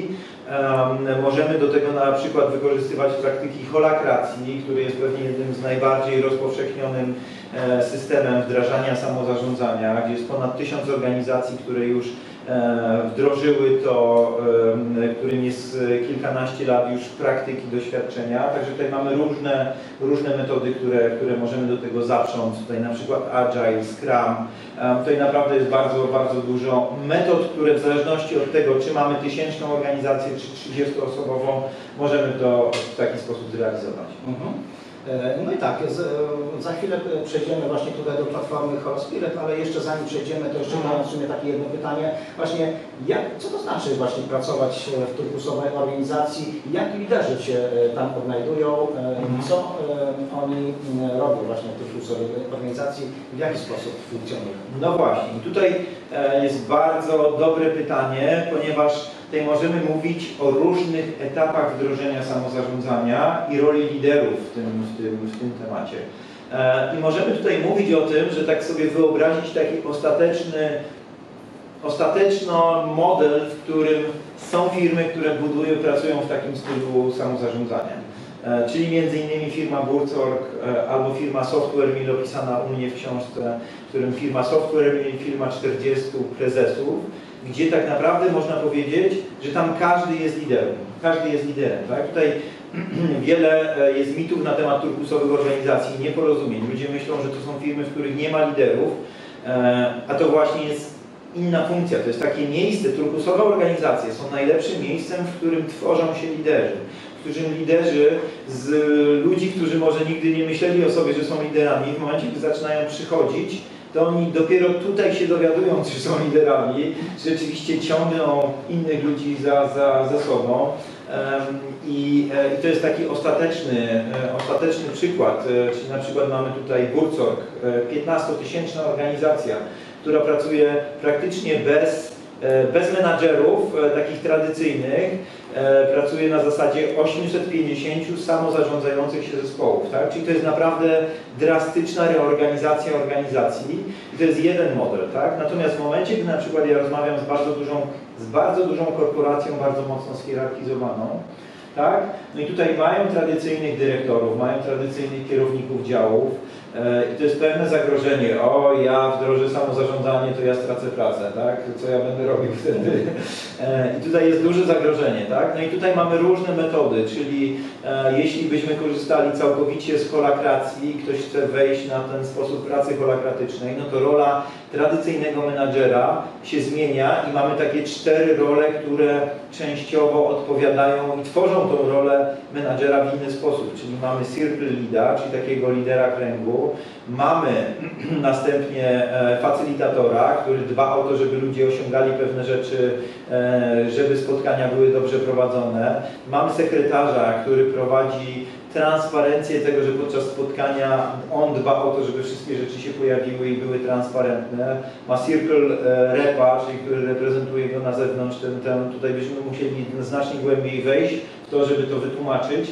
Możemy do tego na przykład wykorzystywać praktyki holakracji, który jest pewnie jednym z najbardziej rozpowszechnionym systemem wdrażania samozarządzania, gdzie jest ponad 1000 organizacji, które już wdrożyły to, którym jest kilkanaście lat już praktyki, doświadczenia. Także tutaj mamy różne metody, które możemy do tego zaprząc. Tutaj na przykład Agile, Scrum. Tutaj naprawdę jest bardzo dużo metod, które w zależności od tego, czy mamy 1000 organizację, czy 30-osobową, możemy to w taki sposób zrealizować. No i tak, za chwilę przejdziemy właśnie tutaj do platformy HoloSpirit, ale jeszcze zanim przejdziemy, to jeszcze mam w sumie takie jedno pytanie. Właśnie, co to znaczy właśnie pracować w turkusowej organizacji? Jak liderzy się tam odnajdują? Co oni robią właśnie w turkusowej organizacji? W jaki sposób funkcjonują? No właśnie, tutaj jest bardzo dobre pytanie, ponieważ tutaj możemy mówić o różnych etapach wdrożenia samozarządzania i roli liderów w tym temacie. I możemy tutaj mówić o tym, że tak sobie wyobrazić taki ostateczny model, w którym są firmy, które pracują w takim stylu samozarządzania. Czyli między innymi firma Burzorg albo firma Software Mill opisana u mnie w książce, w którym firma Software Mill, firma 40 prezesów, gdzie tak naprawdę można powiedzieć, że tam każdy jest liderem. Każdy jest liderem. Tak? Tutaj wiele jest mitów na temat turkusowych organizacji, nieporozumień. Ludzie myślą, że to są firmy, w których nie ma liderów, a to właśnie jest inna funkcja. To jest takie miejsce, turkusowe organizacje są najlepszym miejscem, w którym tworzą się liderzy. W którym liderzy z ludzi, którzy może nigdy nie myśleli o sobie, że są liderami, w momencie, gdy zaczynają przychodzić, to oni dopiero tutaj się dowiadują, czy są liderami, czy rzeczywiście ciągną innych ludzi za sobą. I to jest taki ostateczny przykład, czyli na przykład mamy tutaj Burzorg, 15-tysięczna organizacja, która pracuje praktycznie bez menadżerów takich tradycyjnych, pracuje na zasadzie 850 samozarządzających się zespołów. Tak? Czyli to jest naprawdę drastyczna reorganizacja organizacji i to jest jeden model. Tak? Natomiast w momencie, gdy na przykład ja rozmawiam z bardzo dużą korporacją, bardzo mocno schierarchizowaną, tak? No i tutaj mają tradycyjnych dyrektorów, mają tradycyjnych kierowników działów i to jest pewne zagrożenie. O, ja wdrożę samozarządzanie, to ja stracę pracę, tak? Co ja będę robił wtedy? I tutaj jest duże zagrożenie, tak? No i tutaj mamy różne metody, czyli jeśli byśmy korzystali całkowicie z holakracji, ktoś chce wejść na ten sposób pracy holakratycznej, no to rola tradycyjnego menadżera się zmienia i mamy takie 4 role, które częściowo odpowiadają i tworzą tą rolę menadżera w inny sposób, czyli mamy circle leada, czyli takiego lidera kręgu, mamy następnie facylitatora, który dba o to, żeby ludzie osiągali pewne rzeczy, żeby spotkania były dobrze prowadzone, mamy sekretarza, który prowadzi transparencję tego, że podczas spotkania on dba o to, żeby wszystkie rzeczy się pojawiły i były transparentne. Ma circle repa, czyli który reprezentuje go na zewnątrz. Tutaj byśmy musieli znacznie głębiej wejść w to, żeby to wytłumaczyć.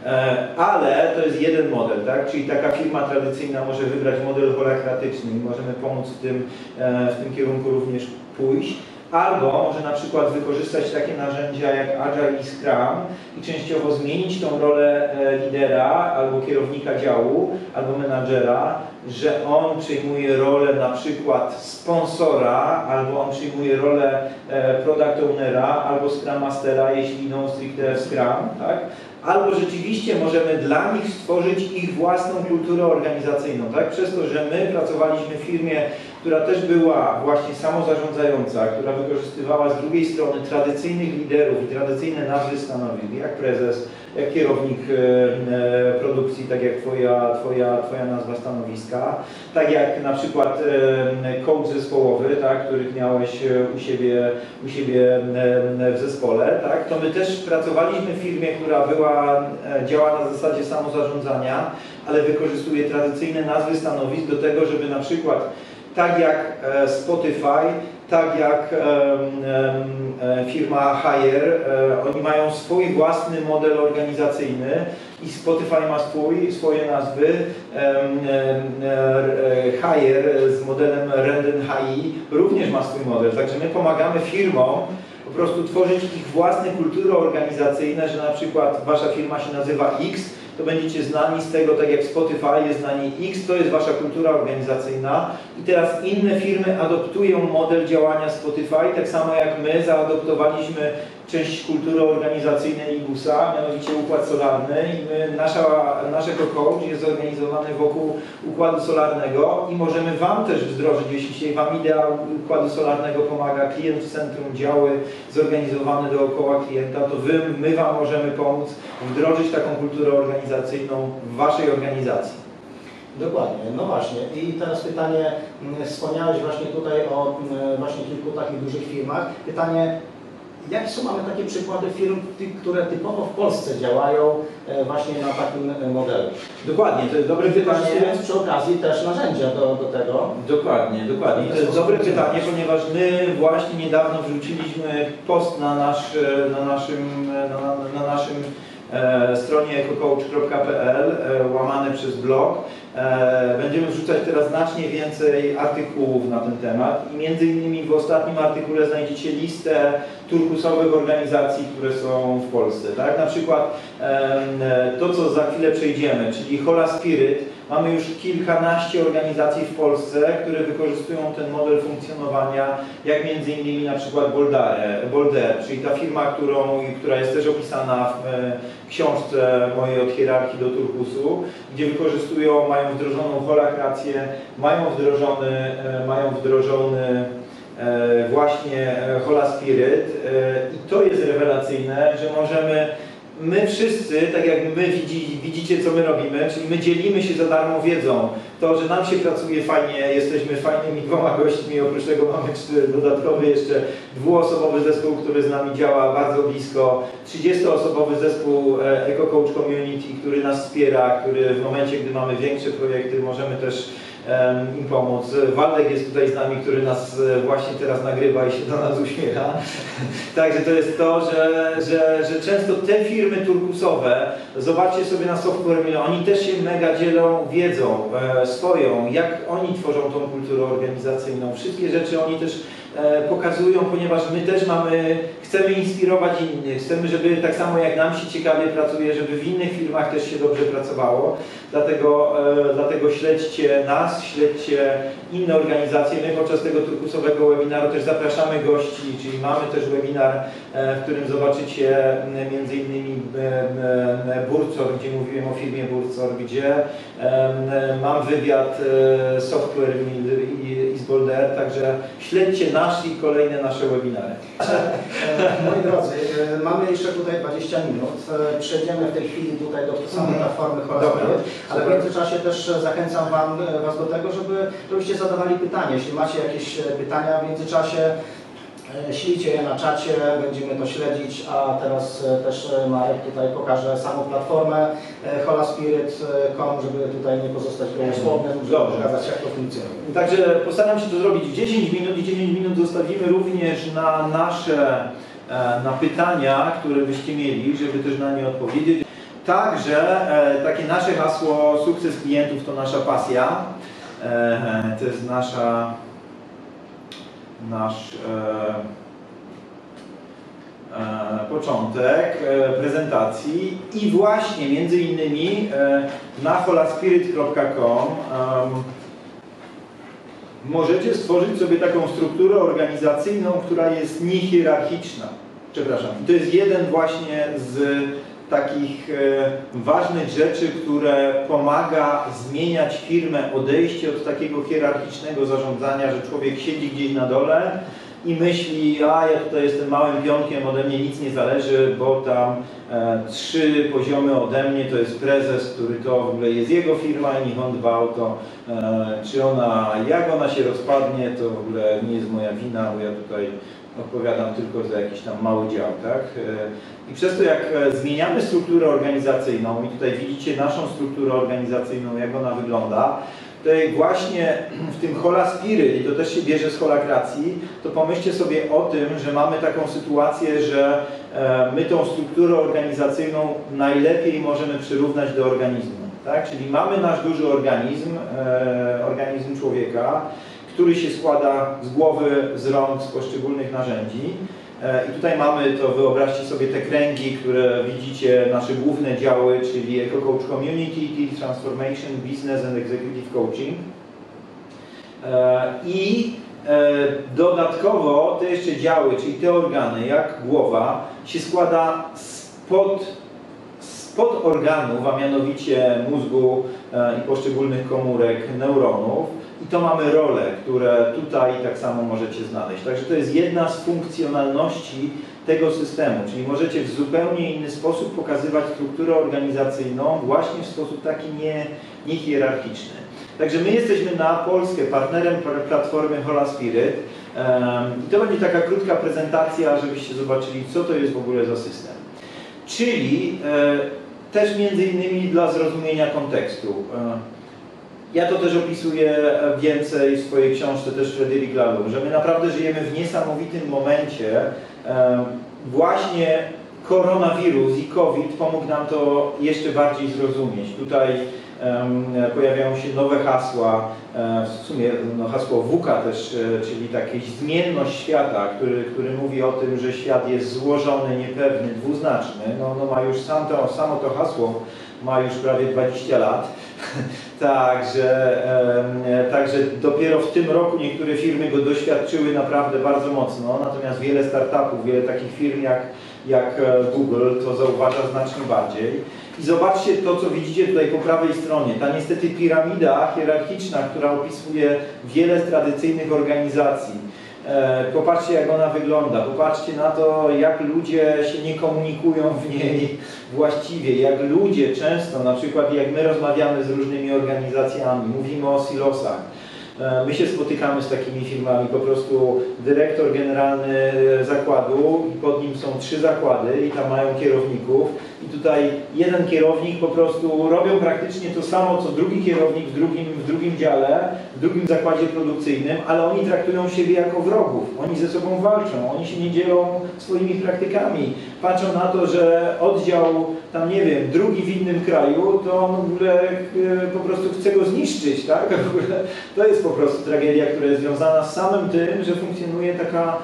Ale to jest jeden model, tak? Czyli taka firma tradycyjna może wybrać model holakratyczny i możemy pomóc w tym kierunku również pójść. Albo może na przykład wykorzystać takie narzędzia jak Agile i Scrum i częściowo zmienić tą rolę lidera albo kierownika działu, albo menadżera, że on przyjmuje rolę na przykład sponsora, albo on przyjmuje rolę product ownera, albo Scrum Mastera, jeśli idą stricte w Scrum, tak? Albo rzeczywiście możemy dla nich stworzyć ich własną kulturę organizacyjną, tak? Przez to, że my pracowaliśmy w firmie, która też była właśnie samozarządzająca, która wykorzystywała z drugiej strony tradycyjnych liderów i tradycyjne nazwy stanowisk, jak prezes, jak kierownik produkcji, tak jak twoja nazwa stanowiska, tak jak na przykład coach zespołowy, tak, których miałeś u siebie w zespole, tak, to my też pracowaliśmy w firmie, która działa na zasadzie samozarządzania, ale wykorzystuje tradycyjne nazwy stanowisk do tego, żeby na przykład tak jak Spotify, tak jak firma Hire, oni mają swój własny model organizacyjny i Spotify ma swoje nazwy. Hire z modelem Renden HI również ma swój model, także my pomagamy firmom prostu tworzyć ich własne kultury organizacyjne, że na przykład wasza firma się nazywa X, to będziecie znani z tego, tak jak Spotify jest znani X, to jest wasza kultura organizacyjna i teraz inne firmy adoptują model działania Spotify, tak samo jak my zaadoptowaliśmy część kultury organizacyjnej Ibusa, mianowicie układ solarny i nasz EcoCoach jest zorganizowany wokół układu solarnego i możemy wam też wdrożyć, jeśli się wam idea układu solarnego pomaga, klient w centrum, działy zorganizowane dookoła klienta, to my wam możemy pomóc wdrożyć taką kulturę organizacyjną w waszej organizacji. Dokładnie, no właśnie. I teraz pytanie, wspomniałeś właśnie tutaj o właśnie kilku takich dużych firmach. Pytanie, jakie mamy takie przykłady firm, które typowo w Polsce działają właśnie na takim modelu? Dokładnie, to jest dobre pytanie. Wykorzystując przy okazji też narzędzia do tego. Dokładnie. To jest dobre pytanie, ponieważ my właśnie niedawno wrzuciliśmy post na naszym stronie ecocoach.pl łamane przez blog. Będziemy wrzucać teraz znacznie więcej artykułów na ten temat i między innymi w ostatnim artykule znajdziecie listę turkusowych organizacji, które są w Polsce. Tak? Na przykład to, co za chwilę przejdziemy, czyli Hola Spirit. Mamy już kilkanaście organizacji w Polsce, które wykorzystują ten model funkcjonowania, jak między innymi na przykład Bolder, czyli ta firma, która jest też opisana w książce mojej Od hierarchii do turkusu, gdzie mają wdrożoną holakrację, mają wdrożony właśnie Hola Spirit i to jest rewelacyjne, że możemy my wszyscy, tak jak my widzicie, co my robimy, czyli my dzielimy się za darmo wiedzą. To, że nam się pracuje fajnie, jesteśmy fajnymi dwoma gośćmi, oprócz tego mamy dodatkowy jeszcze dwuosobowy zespół, który z nami działa bardzo blisko, 30-osobowy zespół EcoCoach Community, który nas wspiera, który w momencie, gdy mamy większe projekty, możemy też im pomóc. Waldek jest tutaj z nami, który nas właśnie teraz nagrywa i się do nas uśmiecha. Także to jest to, że często te firmy turkusowe, zobaczcie sobie na Software Mill, oni też się mega dzielą wiedzą swoją, jak oni tworzą tą kulturę organizacyjną. Wszystkie rzeczy oni też pokazują, ponieważ my też chcemy inspirować innych, chcemy, żeby tak samo jak nam się ciekawie pracuje, żeby w innych firmach też się dobrze pracowało. Dlatego śledźcie nas, śledźcie inne organizacje. My podczas tego turkusowego webinaru też zapraszamy gości, czyli mamy też webinar, w którym zobaczycie między innymi Burzor, gdzie mówiłem o firmie Burzor, gdzie mam wywiad Software Mill i z Bolder, także śledźcie nasz i kolejne nasze webinary. Moi drodzy, mamy jeszcze tutaj 20 minut. Przejdziemy w tej chwili tutaj do samej platformy Hola Spirit, ale w międzyczasie też zachęcam Was do tego, żebyście zadawali pytania. Jeśli macie jakieś pytania w międzyczasie, ślijcie je na czacie, będziemy to śledzić, a teraz też Marek tutaj pokaże samą platformę holaspirit.com, żeby tutaj nie pozostać gołosłownym, żeby pokazać, jak to funkcjonuje. Także postaram się to zrobić w 10 minut i 10 minut zostawimy również na na pytania, które byście mieli, żeby też na nie odpowiedzieć. Także takie nasze hasło sukces klientów to nasza pasja. To jest nasz początek prezentacji i właśnie między innymi na holaspirit.com możecie stworzyć sobie taką strukturę organizacyjną, która jest niehierarchiczna. Przepraszam. To jest jeden właśnie z takich ważnych rzeczy, które pomaga zmieniać firmę, odejście od takiego hierarchicznego zarządzania, że człowiek siedzi gdzieś na dole i myśli, a ja tutaj jestem małym pionkiem, ode mnie nic nie zależy, bo tam 3 poziomy ode mnie to jest prezes, który to w ogóle jest jego firma i niech on dba o to, jak ona się rozpadnie, to w ogóle nie jest moja wina, bo ja tutaj odpowiadam tylko za jakiś tam mały dział, tak? I przez to, jak zmieniamy strukturę organizacyjną i tutaj widzicie naszą strukturę organizacyjną, jak ona wygląda, tutaj właśnie w tym Hola Spirit, i to też się bierze z holakracji, to pomyślcie sobie o tym, że mamy taką sytuację, że my tą strukturę organizacyjną najlepiej możemy przyrównać do organizmu, tak? Czyli mamy nasz duży organizm człowieka, który się składa z głowy, z rąk, z poszczególnych narzędzi. I tutaj mamy to, wyobraźcie sobie te kręgi, które widzicie, nasze główne działy, czyli Eco Coach Community, Transformation, Business and Executive Coaching. I dodatkowo te jeszcze działy, czyli te organy, jak głowa, się składa z podorganów, a mianowicie mózgu i poszczególnych komórek neuronów. I to mamy role, które tutaj tak samo możecie znaleźć. Także to jest jedna z funkcjonalności tego systemu, czyli możecie w zupełnie inny sposób pokazywać strukturę organizacyjną właśnie w sposób taki niehierarchiczny. Także my jesteśmy na Polskę partnerem platformy Hola Spirit i to będzie taka krótka prezentacja, żebyście zobaczyli, co to jest w ogóle za system. Czyli też między innymi dla zrozumienia kontekstu. Ja to też opisuję więcej w swojej książce, też Frédéric Laloux, że my naprawdę żyjemy w niesamowitym momencie. Właśnie koronawirus i COVID pomógł nam to jeszcze bardziej zrozumieć. Tutaj pojawiają się nowe hasła, w sumie no, hasło VUCA też, czyli taka zmienność świata, który mówi o tym, że świat jest złożony, niepewny, dwuznaczny. No ma już samo to hasło ma już prawie 20 lat. Także dopiero w tym roku niektóre firmy go doświadczyły naprawdę bardzo mocno, natomiast wiele startupów, wiele takich firm jak Google to zauważa znacznie bardziej. I zobaczcie to, co widzicie tutaj po prawej stronie. Ta niestety piramida hierarchiczna, która opisuje wiele z tradycyjnych organizacji. Popatrzcie, jak ona wygląda, popatrzcie na to, jak ludzie się nie komunikują w niej właściwie, jak ludzie często, na przykład jak my rozmawiamy z różnymi organizacjami, mówimy o silosach. My się spotykamy z takimi firmami, po prostu dyrektor generalny zakładu i pod nim są 3 zakłady i tam mają kierowników i tutaj jeden kierownik po prostu robią praktycznie to samo, co drugi kierownik w drugim dziale, w drugim zakładzie produkcyjnym, ale oni traktują siebie jako wrogów, oni ze sobą walczą, oni się nie dzielą swoimi praktykami, patrzą na to, że oddział tam nie wiem, drugi w innym kraju, to on w ogóle po prostu chce go zniszczyć, tak? W ogóle to jest po prostu tragedia, która jest związana z samym tym, że funkcjonuje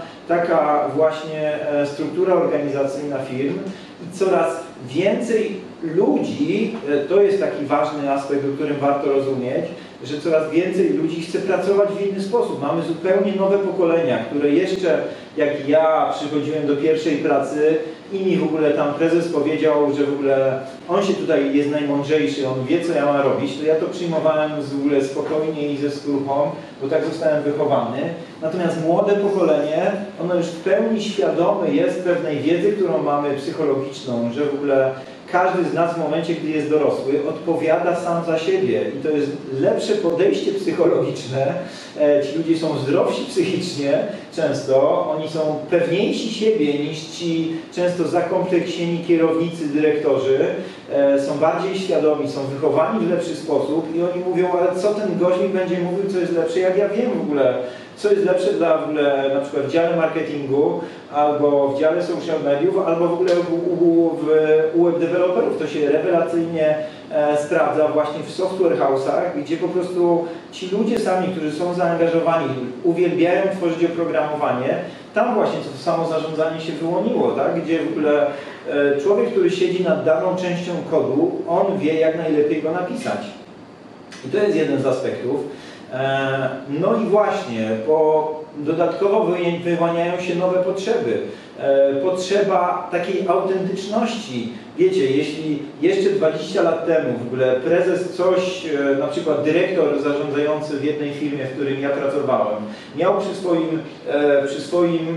taka właśnie struktura organizacyjna firm i coraz więcej ludzi, to jest taki ważny aspekt, o którym warto rozumieć, że coraz więcej ludzi chce pracować w inny sposób. Mamy zupełnie nowe pokolenia, które jeszcze, jak ja przychodziłem do pierwszej pracy i mi w ogóle tam prezes powiedział, że w ogóle on się tutaj jest najmądrzejszy, on wie, co ja mam robić, to ja to przyjmowałem w ogóle spokojnie i ze skruchą, bo tak zostałem wychowany. Natomiast młode pokolenie, ono już w pełni świadome jest pewnej wiedzy, którą mamy psychologiczną, że w ogóle każdy z nas w momencie, gdy jest dorosły, odpowiada sam za siebie i to jest lepsze podejście psychologiczne. Ci ludzie są zdrowsi psychicznie często, oni są pewniejsi siebie niż ci często zakompleksieni kierownicy, dyrektorzy, są bardziej świadomi, są wychowani w lepszy sposób i oni mówią, ale co ten gość mi będzie mówił, co jest lepsze, jak ja wiem w ogóle, co jest lepsze dla w ogóle na przykład w dziale marketingu, albo w dziale social mediów, albo w ogóle u web deweloperów. To się rewelacyjnie sprawdza właśnie w software house'ach, gdzie po prostu ci ludzie sami, którzy są zaangażowani, uwielbiają tworzyć oprogramowanie, tam właśnie to samo zarządzanie się wyłoniło, tak? Gdzie w ogóle człowiek, który siedzi nad daną częścią kodu, on wie, jak najlepiej go napisać. I to jest jeden z aspektów. No i właśnie, dodatkowo wyłaniają się nowe potrzeby. Potrzeba takiej autentyczności. Wiecie, jeśli jeszcze 20 lat temu w ogóle prezes coś, na przykład dyrektor zarządzający w jednej firmie, w którym ja pracowałem, miał przy swoim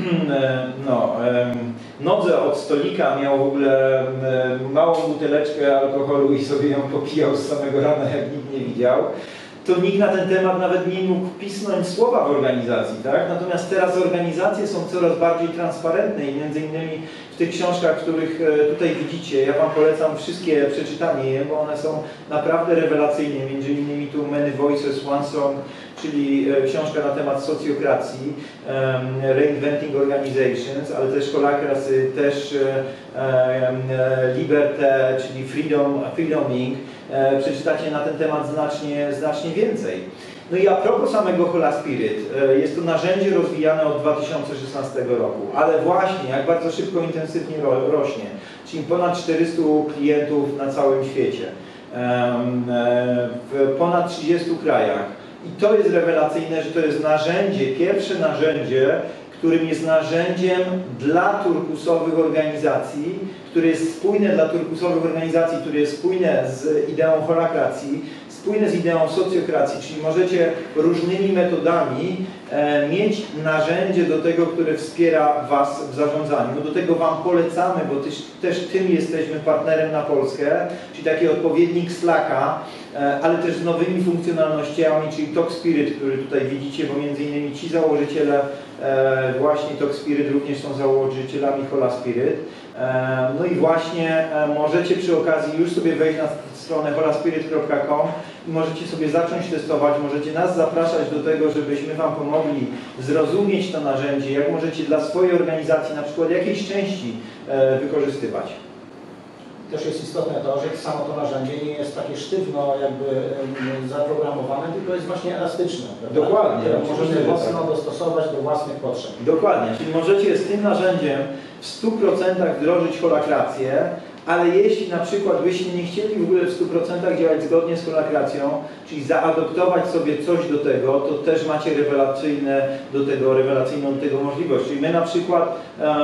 nodze od stolika miał w ogóle małą buteleczkę alkoholu i sobie ją popijał z samego rana, jak nikt nie widział, to nikt na ten temat nawet nie mógł pisnąć słowa w organizacji, tak? Natomiast teraz organizacje są coraz bardziej transparentne i między innymi w tych książkach, których tutaj widzicie, ja Wam polecam wszystkie przeczytanie je, bo one są naprawdę rewelacyjne, między innymi tu Many Voices, One Song, czyli książka na temat socjokracji, Reinventing Organizations, ale też Holacracy, też Liberté, czyli Freedoming. Przeczytacie na ten temat znacznie więcej. No i a propos samego Hola Spirit, jest to narzędzie rozwijane od 2016 roku, ale właśnie jak bardzo szybko, intensywnie rośnie, czyli ponad 400 klientów na całym świecie, w ponad 30 krajach. I to jest rewelacyjne, że to jest narzędzie, pierwsze narzędzie, którym jest narzędziem dla turkusowych organizacji, które jest spójne dla turkusowych organizacji, które jest spójne z ideą holakracji, spójne z ideą socjokracji, czyli możecie różnymi metodami mieć narzędzie do tego, które wspiera Was w zarządzaniu. Do tego Wam polecamy, bo też tym jesteśmy partnerem na Polskę, czyli taki odpowiednik Slacka, ale też z nowymi funkcjonalnościami, czyli TalkSpirit, który tutaj widzicie, bo między innymi ci założyciele właśnie TalkSpirit również są założycielami Hola Spirit. No i właśnie możecie przy okazji już sobie wejść na stronę holaspirit.com i możecie sobie zacząć testować, możecie nas zapraszać do tego, żebyśmy Wam pomogli zrozumieć to narzędzie, jak możecie dla swojej organizacji na przykład jakiejś części wykorzystywać. Też jest istotne to, że samo to narzędzie nie jest takie sztywno jakby zaprogramowane, tylko jest właśnie elastyczne. Prawda? Dokładnie. Możemy mocno dostosować do własnych potrzeb. Dokładnie, czyli możecie z tym narzędziem w 100% wdrożyć holakrację, ale jeśli na przykład byście nie chcieli w ogóle w 100% działać zgodnie z holakracją, czyli zaadoptować sobie coś do tego, to też macie rewelacyjną do tego możliwość. Czyli my na przykład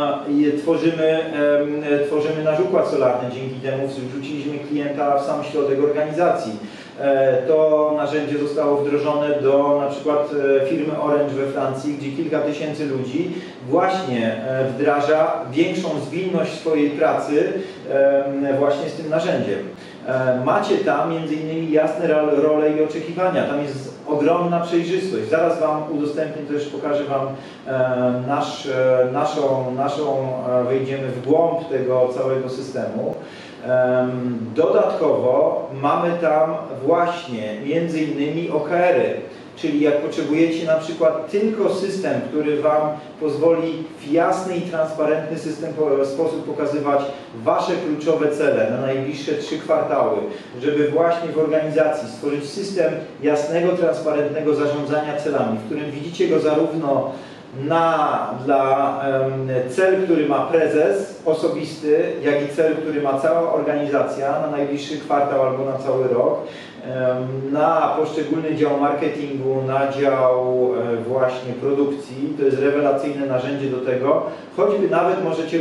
tworzymy nasz układ solarny, dzięki temu wrzuciliśmy klienta w sam środek organizacji. To narzędzie zostało wdrożone do na przykład firmy Orange we Francji, gdzie kilka tysięcy ludzi właśnie wdraża większą zwinność swojej pracy właśnie z tym narzędziem. Macie tam między innymi jasne role i oczekiwania, tam jest ogromna przejrzystość. Zaraz Wam udostępnię, też pokażę Wam wejdziemy w głąb tego całego systemu. Dodatkowo mamy tam właśnie między innymi OKR-y, czyli jak potrzebujecie na przykład tylko system, który Wam pozwoli w jasny i transparentny sposób pokazywać Wasze kluczowe cele na najbliższe 3 kwartały, żeby właśnie w organizacji stworzyć system jasnego, transparentnego zarządzania celami, w którym widzicie go zarówno dla cel, który ma prezes osobisty, jak i cel, który ma cała organizacja na najbliższy kwartał albo na cały rok, na poszczególny dział marketingu, na dział właśnie produkcji. To jest rewelacyjne narzędzie do tego. Choćby nawet możecie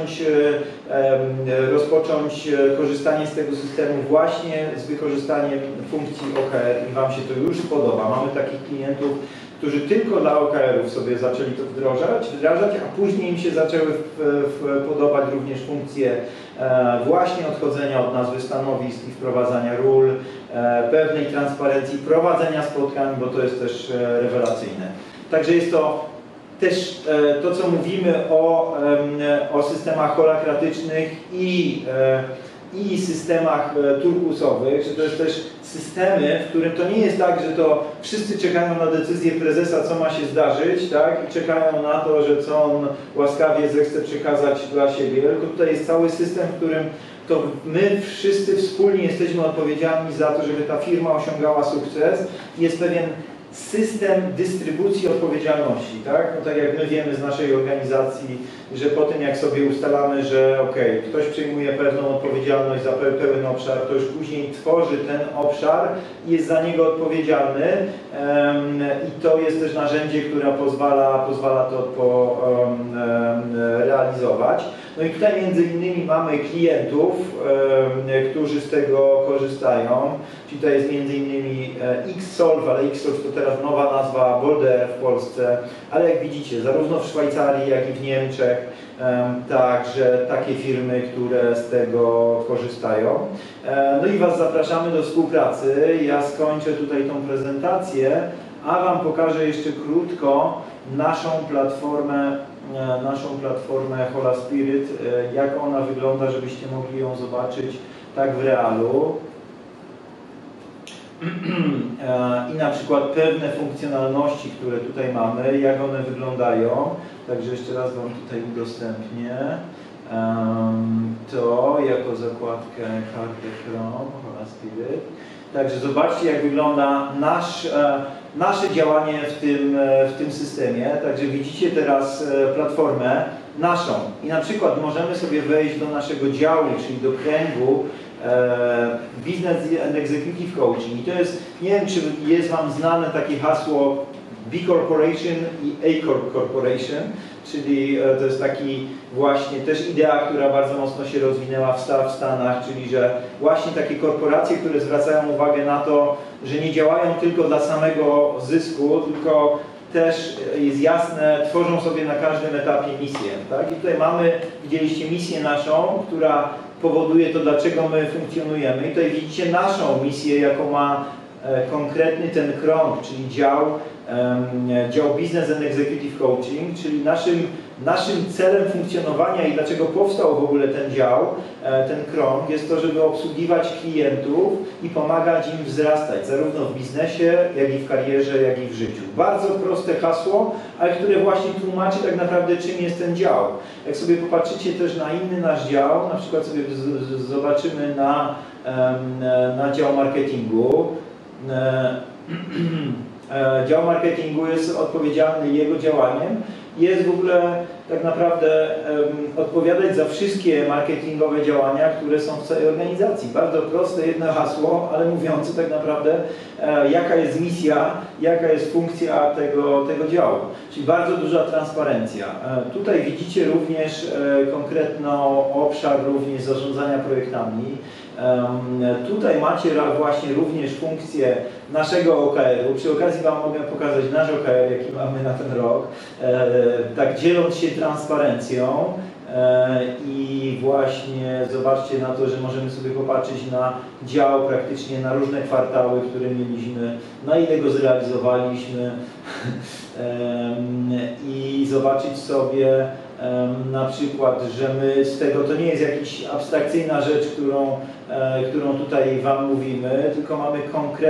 rozpocząć korzystanie z tego systemu właśnie z wykorzystaniem funkcji OKR i Wam się to już podoba. Mamy takich klientów, którzy tylko dla OKR-ów sobie zaczęli to wdrażać, a później im się zaczęły podobać również funkcje właśnie odchodzenia od nazwy stanowisk i wprowadzania ról, pewnej transparencji, prowadzenia spotkań, bo to jest też rewelacyjne. Także jest to też to, co mówimy o systemach holakratycznych i systemach turkusowych, że to jest też systemy, w którym to nie jest tak, że to wszyscy czekają na decyzję prezesa, co ma się zdarzyć, tak? I czekają na to, że co on łaskawie zechce przekazać dla siebie, tylko tutaj jest cały system, w którym to my wszyscy wspólnie jesteśmy odpowiedzialni za to, żeby ta firma osiągała sukces. Jest pewien system dystrybucji odpowiedzialności, tak? No tak jak my wiemy z naszej organizacji, że po tym jak sobie ustalamy, że ktoś przejmuje pewną odpowiedzialność za pełen obszar, to już później tworzy ten obszar i jest za niego odpowiedzialny i to jest też narzędzie, które pozwala to realizować. No i tutaj między innymi mamy klientów, którzy z tego korzystają, czyli to jest między innymi Xsolve, ale Xsolve to teraz nowa nazwa Bolder w Polsce, ale jak widzicie, zarówno w Szwajcarii, jak i w Niemczech, także takie firmy, które z tego korzystają. No i Was zapraszamy do współpracy. Ja skończę tutaj tą prezentację, a Wam pokażę jeszcze krótko naszą platformę Hola Spirit, jak ona wygląda, żebyście mogli ją zobaczyć tak w realu. I na przykład pewne funkcjonalności, które tutaj mamy, jak one wyglądają. Także jeszcze raz Wam tutaj udostępnię to jako zakładkę karty Chrome, Hola Spirit. Także zobaczcie, jak wygląda nasze działanie w tym systemie. Także widzicie teraz platformę naszą i na przykład możemy sobie wejść do naszego działu, czyli do kręgu Business and Executive Coaching. I to jest, nie wiem, czy jest Wam znane takie hasło B Corporation i A Corporation, czyli to jest taki właśnie też idea, która bardzo mocno się rozwinęła w Stanach, czyli że właśnie takie korporacje, które zwracają uwagę na to, że nie działają tylko dla samego zysku, tylko też jest jasne, tworzą sobie na każdym etapie misję. Tak? I tutaj widzieliście misję naszą, która powoduje to, dlaczego my funkcjonujemy. I tutaj widzicie naszą misję, jaką ma konkretny ten krąg, czyli dział Business and Executive Coaching, czyli naszym celem funkcjonowania i dlaczego powstał w ogóle ten dział, ten krąg, jest to, żeby obsługiwać klientów i pomagać im wzrastać, zarówno w biznesie, jak i w karierze, jak i w życiu. Bardzo proste hasło, ale które właśnie tłumaczy tak naprawdę, czym jest ten dział. Jak sobie popatrzycie też na inny nasz dział, na przykład sobie zobaczymy na dział marketingu. Dział marketingu jest odpowiedzialny jego działaniem, jest w ogóle tak naprawdę odpowiadać za wszystkie marketingowe działania, które są w całej organizacji. Bardzo proste, jedno hasło, ale mówiące tak naprawdę jaka jest misja, jaka jest funkcja tego działu. Czyli bardzo duża transparencja. Tutaj widzicie również konkretny obszar również zarządzania projektami. Tutaj macie właśnie również funkcję naszego OKR-u. Przy okazji Wam mogę pokazać nasz OKR, jaki mamy na ten rok. Tak dzieląc się transparencją i właśnie zobaczcie na to, że możemy sobie popatrzeć na dział praktycznie na różne kwartały, które mieliśmy, na ile go zrealizowaliśmy i zobaczyć sobie na przykład, że my z tego, to nie jest jakaś abstrakcyjna rzecz, którą tutaj Wam mówimy, tylko mamy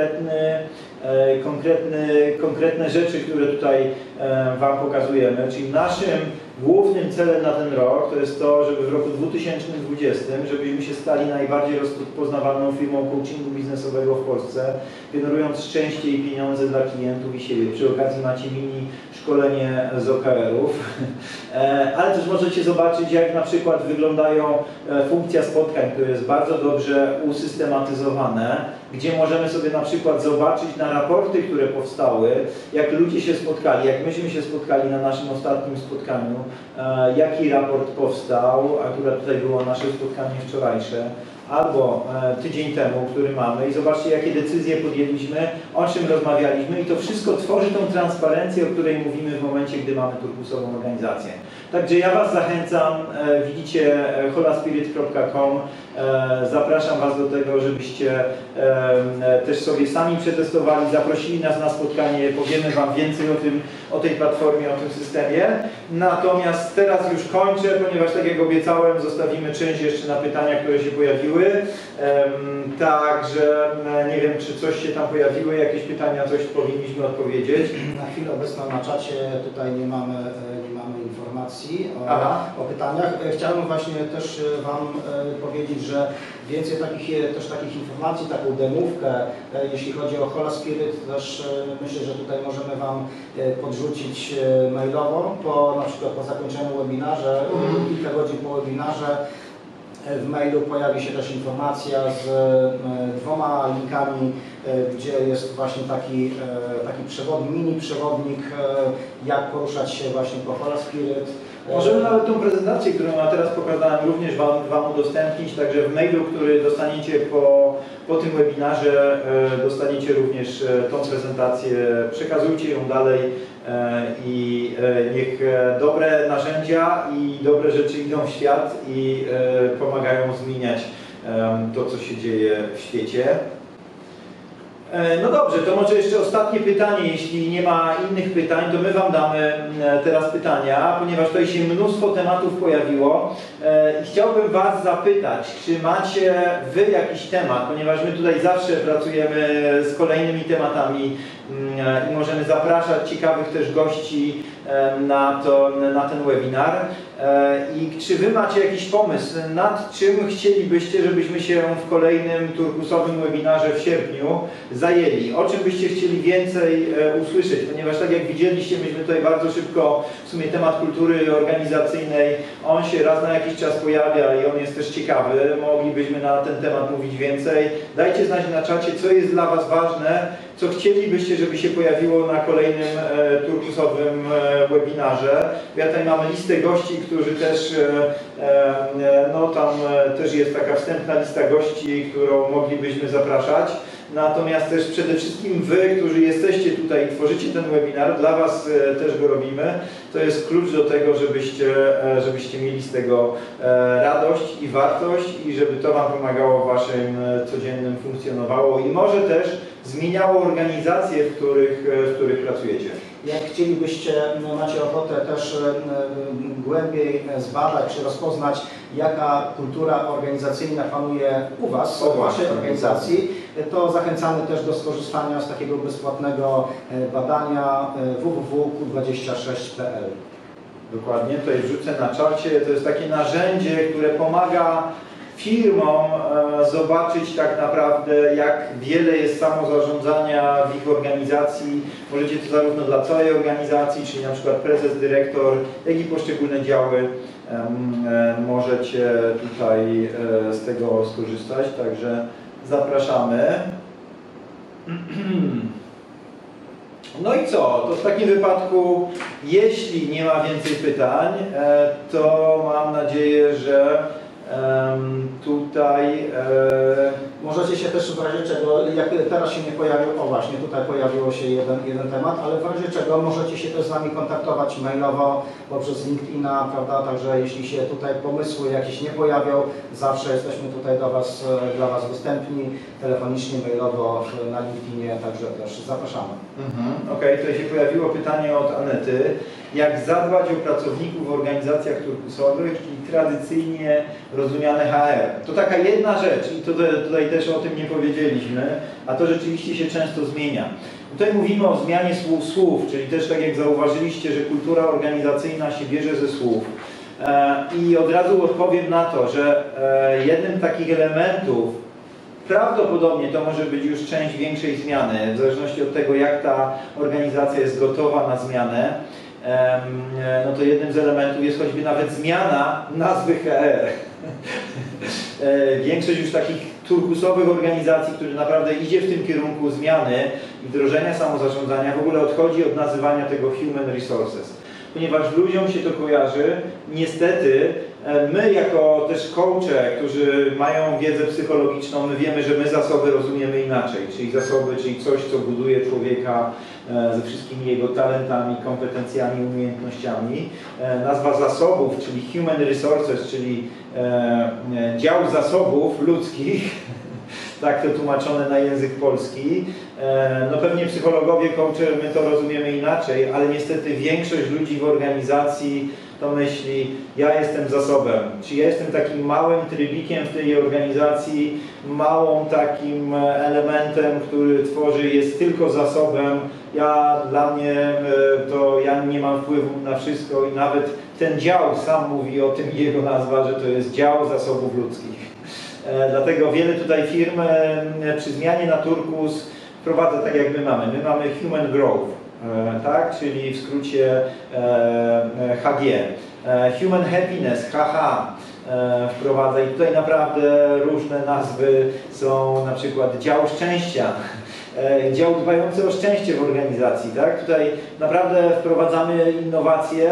konkretne rzeczy, które tutaj Wam pokazujemy, czyli naszym głównym celem na ten rok to jest to, żeby w roku 2020, żebyśmy się stali najbardziej rozpoznawalną firmą coachingu biznesowego w Polsce, generując szczęście i pieniądze dla klientów i siebie. Przy okazji macie mini szkolenie z OKR-ów, ale też możecie zobaczyć, jak na przykład wyglądają funkcja spotkań, które jest bardzo dobrze usystematyzowane, gdzie możemy sobie na przykład zobaczyć na raporty, które powstały, jak ludzie się spotkali, jak myśmy się spotkali na naszym ostatnim spotkaniu, jaki raport powstał, akurat tutaj było nasze spotkanie wczorajsze, albo tydzień temu, który mamy i zobaczcie, jakie decyzje podjęliśmy, o czym rozmawialiśmy i to wszystko tworzy tą transparencję, o której mówimy w momencie, gdy mamy turbusową organizację. Także ja Was zachęcam, widzicie holaspirit.com, zapraszam Was do tego, żebyście też sobie sami przetestowali, zaprosili nas na spotkanie, powiemy Wam więcej o tej platformie, o tym systemie. Natomiast teraz już kończę, ponieważ tak jak obiecałem, zostawimy część jeszcze na pytania, które się pojawiły. Także nie wiem, czy coś się tam pojawiły, jakieś pytania, coś powinniśmy odpowiedzieć. Na chwilę obecną na czacie tutaj nie mamy informacji o pytaniach. Chciałbym właśnie też Wam powiedzieć, że więcej takich informacji, taką demówkę, jeśli chodzi o Hola Spirit, też myślę, że tutaj możemy Wam podrzucić mailowo, na przykład po zakończeniu webinarza, kilka godzin po webinarze. W mailu pojawi się też informacja z 2 linkami, gdzie jest właśnie taki przewodnik, mini przewodnik, jak poruszać się właśnie po Hola Spirit. Możemy nawet tą prezentację, którą ja teraz pokazałem, również Wam udostępnić, także w mailu, który dostaniecie po tym webinarze, dostaniecie również tą prezentację, przekazujcie ją dalej i niech dobre narzędzia i dobre rzeczy idą w świat i pomagają zmieniać to, co się dzieje w świecie. No dobrze, to może jeszcze ostatnie pytanie, jeśli nie ma innych pytań, to my Wam damy teraz pytania, ponieważ tutaj się mnóstwo tematów pojawiło. Chciałbym Was zapytać, czy macie Wy jakiś temat, ponieważ my tutaj zawsze pracujemy z kolejnymi tematami i możemy zapraszać ciekawych też gości na ten webinar. I czy Wy macie jakiś pomysł, nad czym chcielibyście, żebyśmy się w kolejnym turkusowym webinarze w sierpniu zajęli? O czym byście chcieli więcej usłyszeć? Ponieważ tak jak widzieliście, myśmy tutaj bardzo szybko, w sumie temat kultury organizacyjnej, on się raz na jakiś czas pojawia i on jest też ciekawy. Moglibyśmy na ten temat mówić więcej. Dajcie znać na czacie, co jest dla Was ważne, co chcielibyście, żeby się pojawiło na kolejnym turkusowym webinarze. Ja tutaj mamy listę gości, którzy też, no tam też jest taka wstępna lista gości, którą moglibyśmy zapraszać. Natomiast też przede wszystkim Wy, którzy jesteście tutaj i tworzycie ten webinar, dla Was też go robimy. To jest klucz do tego, żebyście mieli z tego radość i wartość i żeby to Wam pomagało w Waszym codziennym funkcjonowało i może też zmieniało organizacje, w których pracujecie. Jak chcielibyście, macie ochotę też głębiej zbadać czy rozpoznać, jaka kultura organizacyjna panuje u Was, w Waszej organizacji, to zachęcamy też do skorzystania z takiego bezpłatnego badania www.q26.pl. Dokładnie, tutaj wrzucę na czacie. To jest takie narzędzie, które pomaga firmom zobaczyć tak naprawdę, jak wiele jest samozarządzania w ich organizacji. Możecie to zarówno dla całej organizacji, czyli na przykład prezes, dyrektor, jak i poszczególne działy możecie tutaj z tego skorzystać, także zapraszamy. No i co? To w takim wypadku, jeśli nie ma więcej pytań, to mam nadzieję, że tutaj możecie się też w razie czego, jak teraz się nie pojawił, o właśnie tutaj pojawiło się jeden temat, ale w razie czego możecie się też z nami kontaktować mailowo poprzez LinkedIna, prawda, także jeśli się tutaj pomysły jakieś nie pojawią, zawsze jesteśmy tutaj dla Was dostępni, telefonicznie, mailowo, na LinkedInie, także też zapraszamy. Okej, tutaj się pojawiło pytanie od Anety. Jak zadbać o pracowników w organizacjach turkusowych, czyli tradycyjnie rozumiane HR? To taka jedna rzecz i tutaj też o tym nie powiedzieliśmy, a to rzeczywiście się często zmienia. Tutaj mówimy o zmianie słów, czyli też tak jak zauważyliście, że kultura organizacyjna się bierze ze słów. I od razu odpowiem na to, że jednym z takich elementów, prawdopodobnie to może być już część większej zmiany, w zależności od tego, jak ta organizacja jest gotowa na zmianę, no to jednym z elementów jest choćby nawet zmiana nazwy HR. Większość już takich turkusowych organizacji, które naprawdę idzie w tym kierunku zmiany i wdrożenia samozarządzania, w ogóle odchodzi od nazywania tego Human Resources. Ponieważ ludziom się to kojarzy, niestety my jako też coache, którzy mają wiedzę psychologiczną, my wiemy, że my zasoby rozumiemy inaczej, czyli zasoby, czyli coś, co buduje człowieka ze wszystkimi jego talentami, kompetencjami, umiejętnościami. Nazwa zasobów, czyli Human Resources, czyli dział zasobów ludzkich, tak to tłumaczone na język polski. No pewnie psychologowie, coache, my to rozumiemy inaczej, ale niestety większość ludzi w organizacji to myśli, ja jestem zasobem, czyli ja jestem takim małym trybikiem w tej organizacji, małą takim elementem, który tworzy, jest tylko zasobem, dla mnie to ja nie mam wpływu na wszystko i nawet ten dział sam mówi o tym, jego nazwa, że to jest dział zasobów ludzkich. Dlatego wiele tutaj firm przy zmianie na turkus wprowadza tak jak my mamy. My mamy Human Growth, tak? Czyli w skrócie HG. Human Happiness, HH wprowadza i tutaj naprawdę różne nazwy są, na przykład dział szczęścia. Dział dbający o szczęście w organizacji, tak? Tutaj naprawdę wprowadzamy innowacje,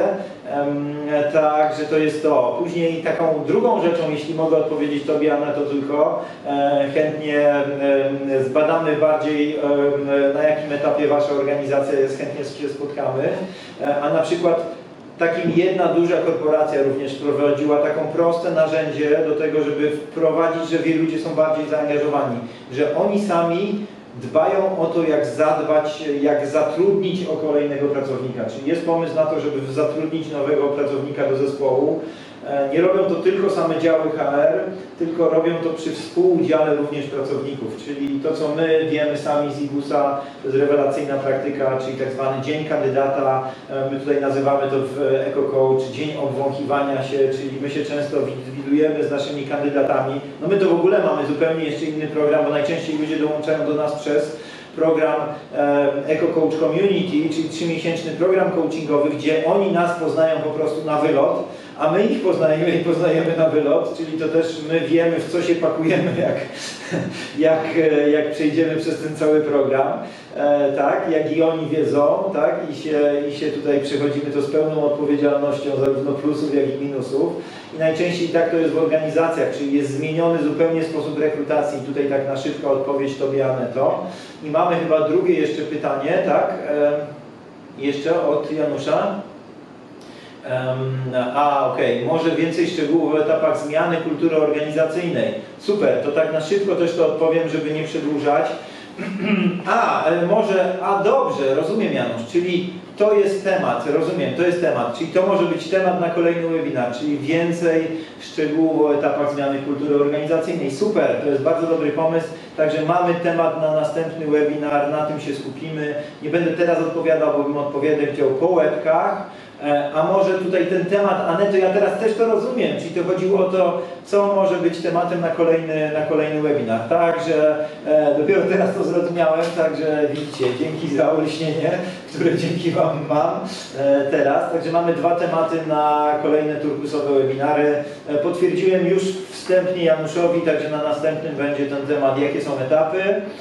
tak, że to jest to. Później taką drugą rzeczą, jeśli mogę odpowiedzieć Tobie, Anna, to tylko chętnie zbadamy bardziej, na jakim etapie Wasza organizacja jest, chętnie się spotkamy, a na przykład takim jedna duża korporacja również wprowadziła taką proste narzędzie do tego, żeby wprowadzić, że ludzie są bardziej zaangażowani, że oni sami dbają o to, jak zadbać, jak zatrudnić o kolejnego pracownika. Czyli jest pomysł na to, żeby zatrudnić nowego pracownika do zespołu nie robią to tylko same działy HR, tylko robią to przy współudziale również pracowników, czyli to, co my wiemy sami z IBUS-a, to jest rewelacyjna praktyka, czyli tak zwany dzień kandydata, my tutaj nazywamy to w EcoCoach dzień obwąchiwania się, czyli my się często widujemy z naszymi kandydatami. No my to w ogóle mamy zupełnie jeszcze inny program, bo najczęściej ludzie dołączają do nas przez program EcoCoach Community, czyli 3-miesięczny program coachingowy, gdzie oni nas poznają po prostu na wylot, a my ich poznajemy i poznajemy na wylot, czyli to też my wiemy, w co się pakujemy, jak przejdziemy przez ten cały program, tak, jak i oni wiedzą, tak, i się tutaj przechodzimy to z pełną odpowiedzialnością zarówno plusów, jak i minusów. I najczęściej tak to jest w organizacjach, czyli jest zmieniony zupełnie sposób rekrutacji. Tutaj tak na szybko odpowiedź Tobie, Aneto. I mamy chyba drugie jeszcze pytanie, tak, jeszcze od Janusza. Okej. Może więcej szczegółów o etapach zmiany kultury organizacyjnej. Super, to tak na szybko też to odpowiem, żeby nie przedłużać. Dobrze, rozumiem, Janusz, czyli to jest temat, rozumiem, to jest temat, czyli to może być temat na kolejny webinar, czyli więcej szczegółów o etapach zmiany kultury organizacyjnej. Super, to jest bardzo dobry pomysł, także mamy temat na następny webinar, na tym się skupimy. Nie będę teraz odpowiadał, bo bym odpowiadał chciał po łebkach. A może tutaj ten temat, Aneto, ja teraz też to rozumiem, czyli to chodziło o to, co może być tematem na kolejny webinar. Także dopiero teraz to zrozumiałem, także widzicie, dzięki za olśnienie, które dzięki Wam mam teraz. Także mamy 2 tematy na kolejne turkusowe webinary. Potwierdziłem już wstępnie Januszowi, także na następnym będzie ten temat, jakie są etapy.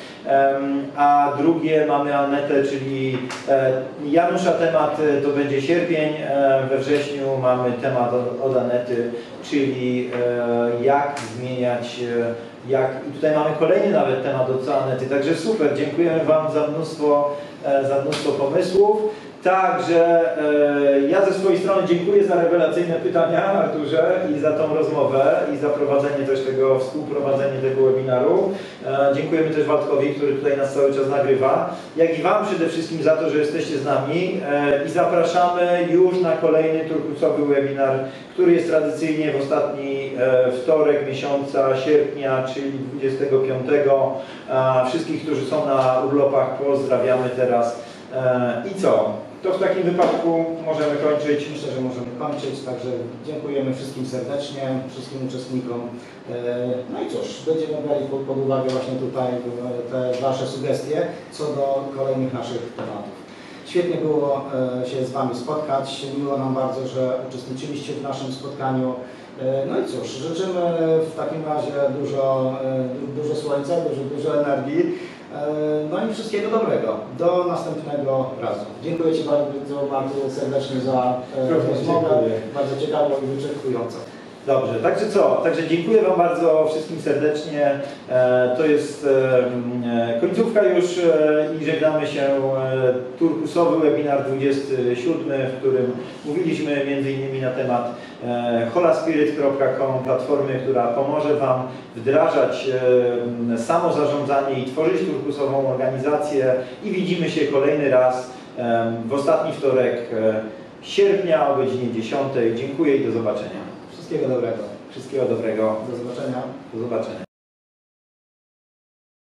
A drugie mamy Anetę, czyli Janusza temat to będzie sierpień, we wrześniu mamy temat od Anety, czyli jak zmieniać, i tutaj mamy kolejny nawet temat od Anety, także super, dziękujemy Wam za mnóstwo pomysłów. Także ja ze swojej strony dziękuję za rewelacyjne pytania, Arturze, i za tą rozmowę, i za prowadzenie też współprowadzenie tego webinaru. Dziękujemy też Waldkowi, który tutaj nas cały czas nagrywa, jak i Wam przede wszystkim za to, że jesteście z nami i zapraszamy już na kolejny turkusowy webinar, który jest tradycyjnie w ostatni wtorek miesiąca sierpnia, czyli 25. Wszystkich, którzy są na urlopach, pozdrawiamy teraz. I co? To w takim wypadku możemy kończyć. Myślę, że możemy kończyć, także dziękujemy wszystkim serdecznie, wszystkim uczestnikom. No i cóż, będziemy brali pod uwagę właśnie tutaj te Wasze sugestie co do kolejnych naszych tematów. Świetnie było się z Wami spotkać, miło nam bardzo, że uczestniczyliście w naszym spotkaniu. No i cóż, życzymy w takim razie dużo słońca, dużo energii. No i wszystkiego dobrego. Do następnego razu. Dziękuję Ci bardzo serdecznie za rozmowę. Bardzo ciekawą i wyczerpującą. Dobrze, także co? Także dziękuję Wam bardzo wszystkim serdecznie. To jest końcówka już i żegnamy się. Turkusowy webinar 27, w którym mówiliśmy m.in. na temat holaspirit.com, platformy, która pomoże Wam wdrażać samozarządzanie i tworzyć turkusową organizację. I widzimy się kolejny raz w ostatni wtorek sierpnia o godzinie 10. Dziękuję i do zobaczenia. Wszystkiego dobrego. Wszystkiego dobrego. Do zobaczenia. Do zobaczenia.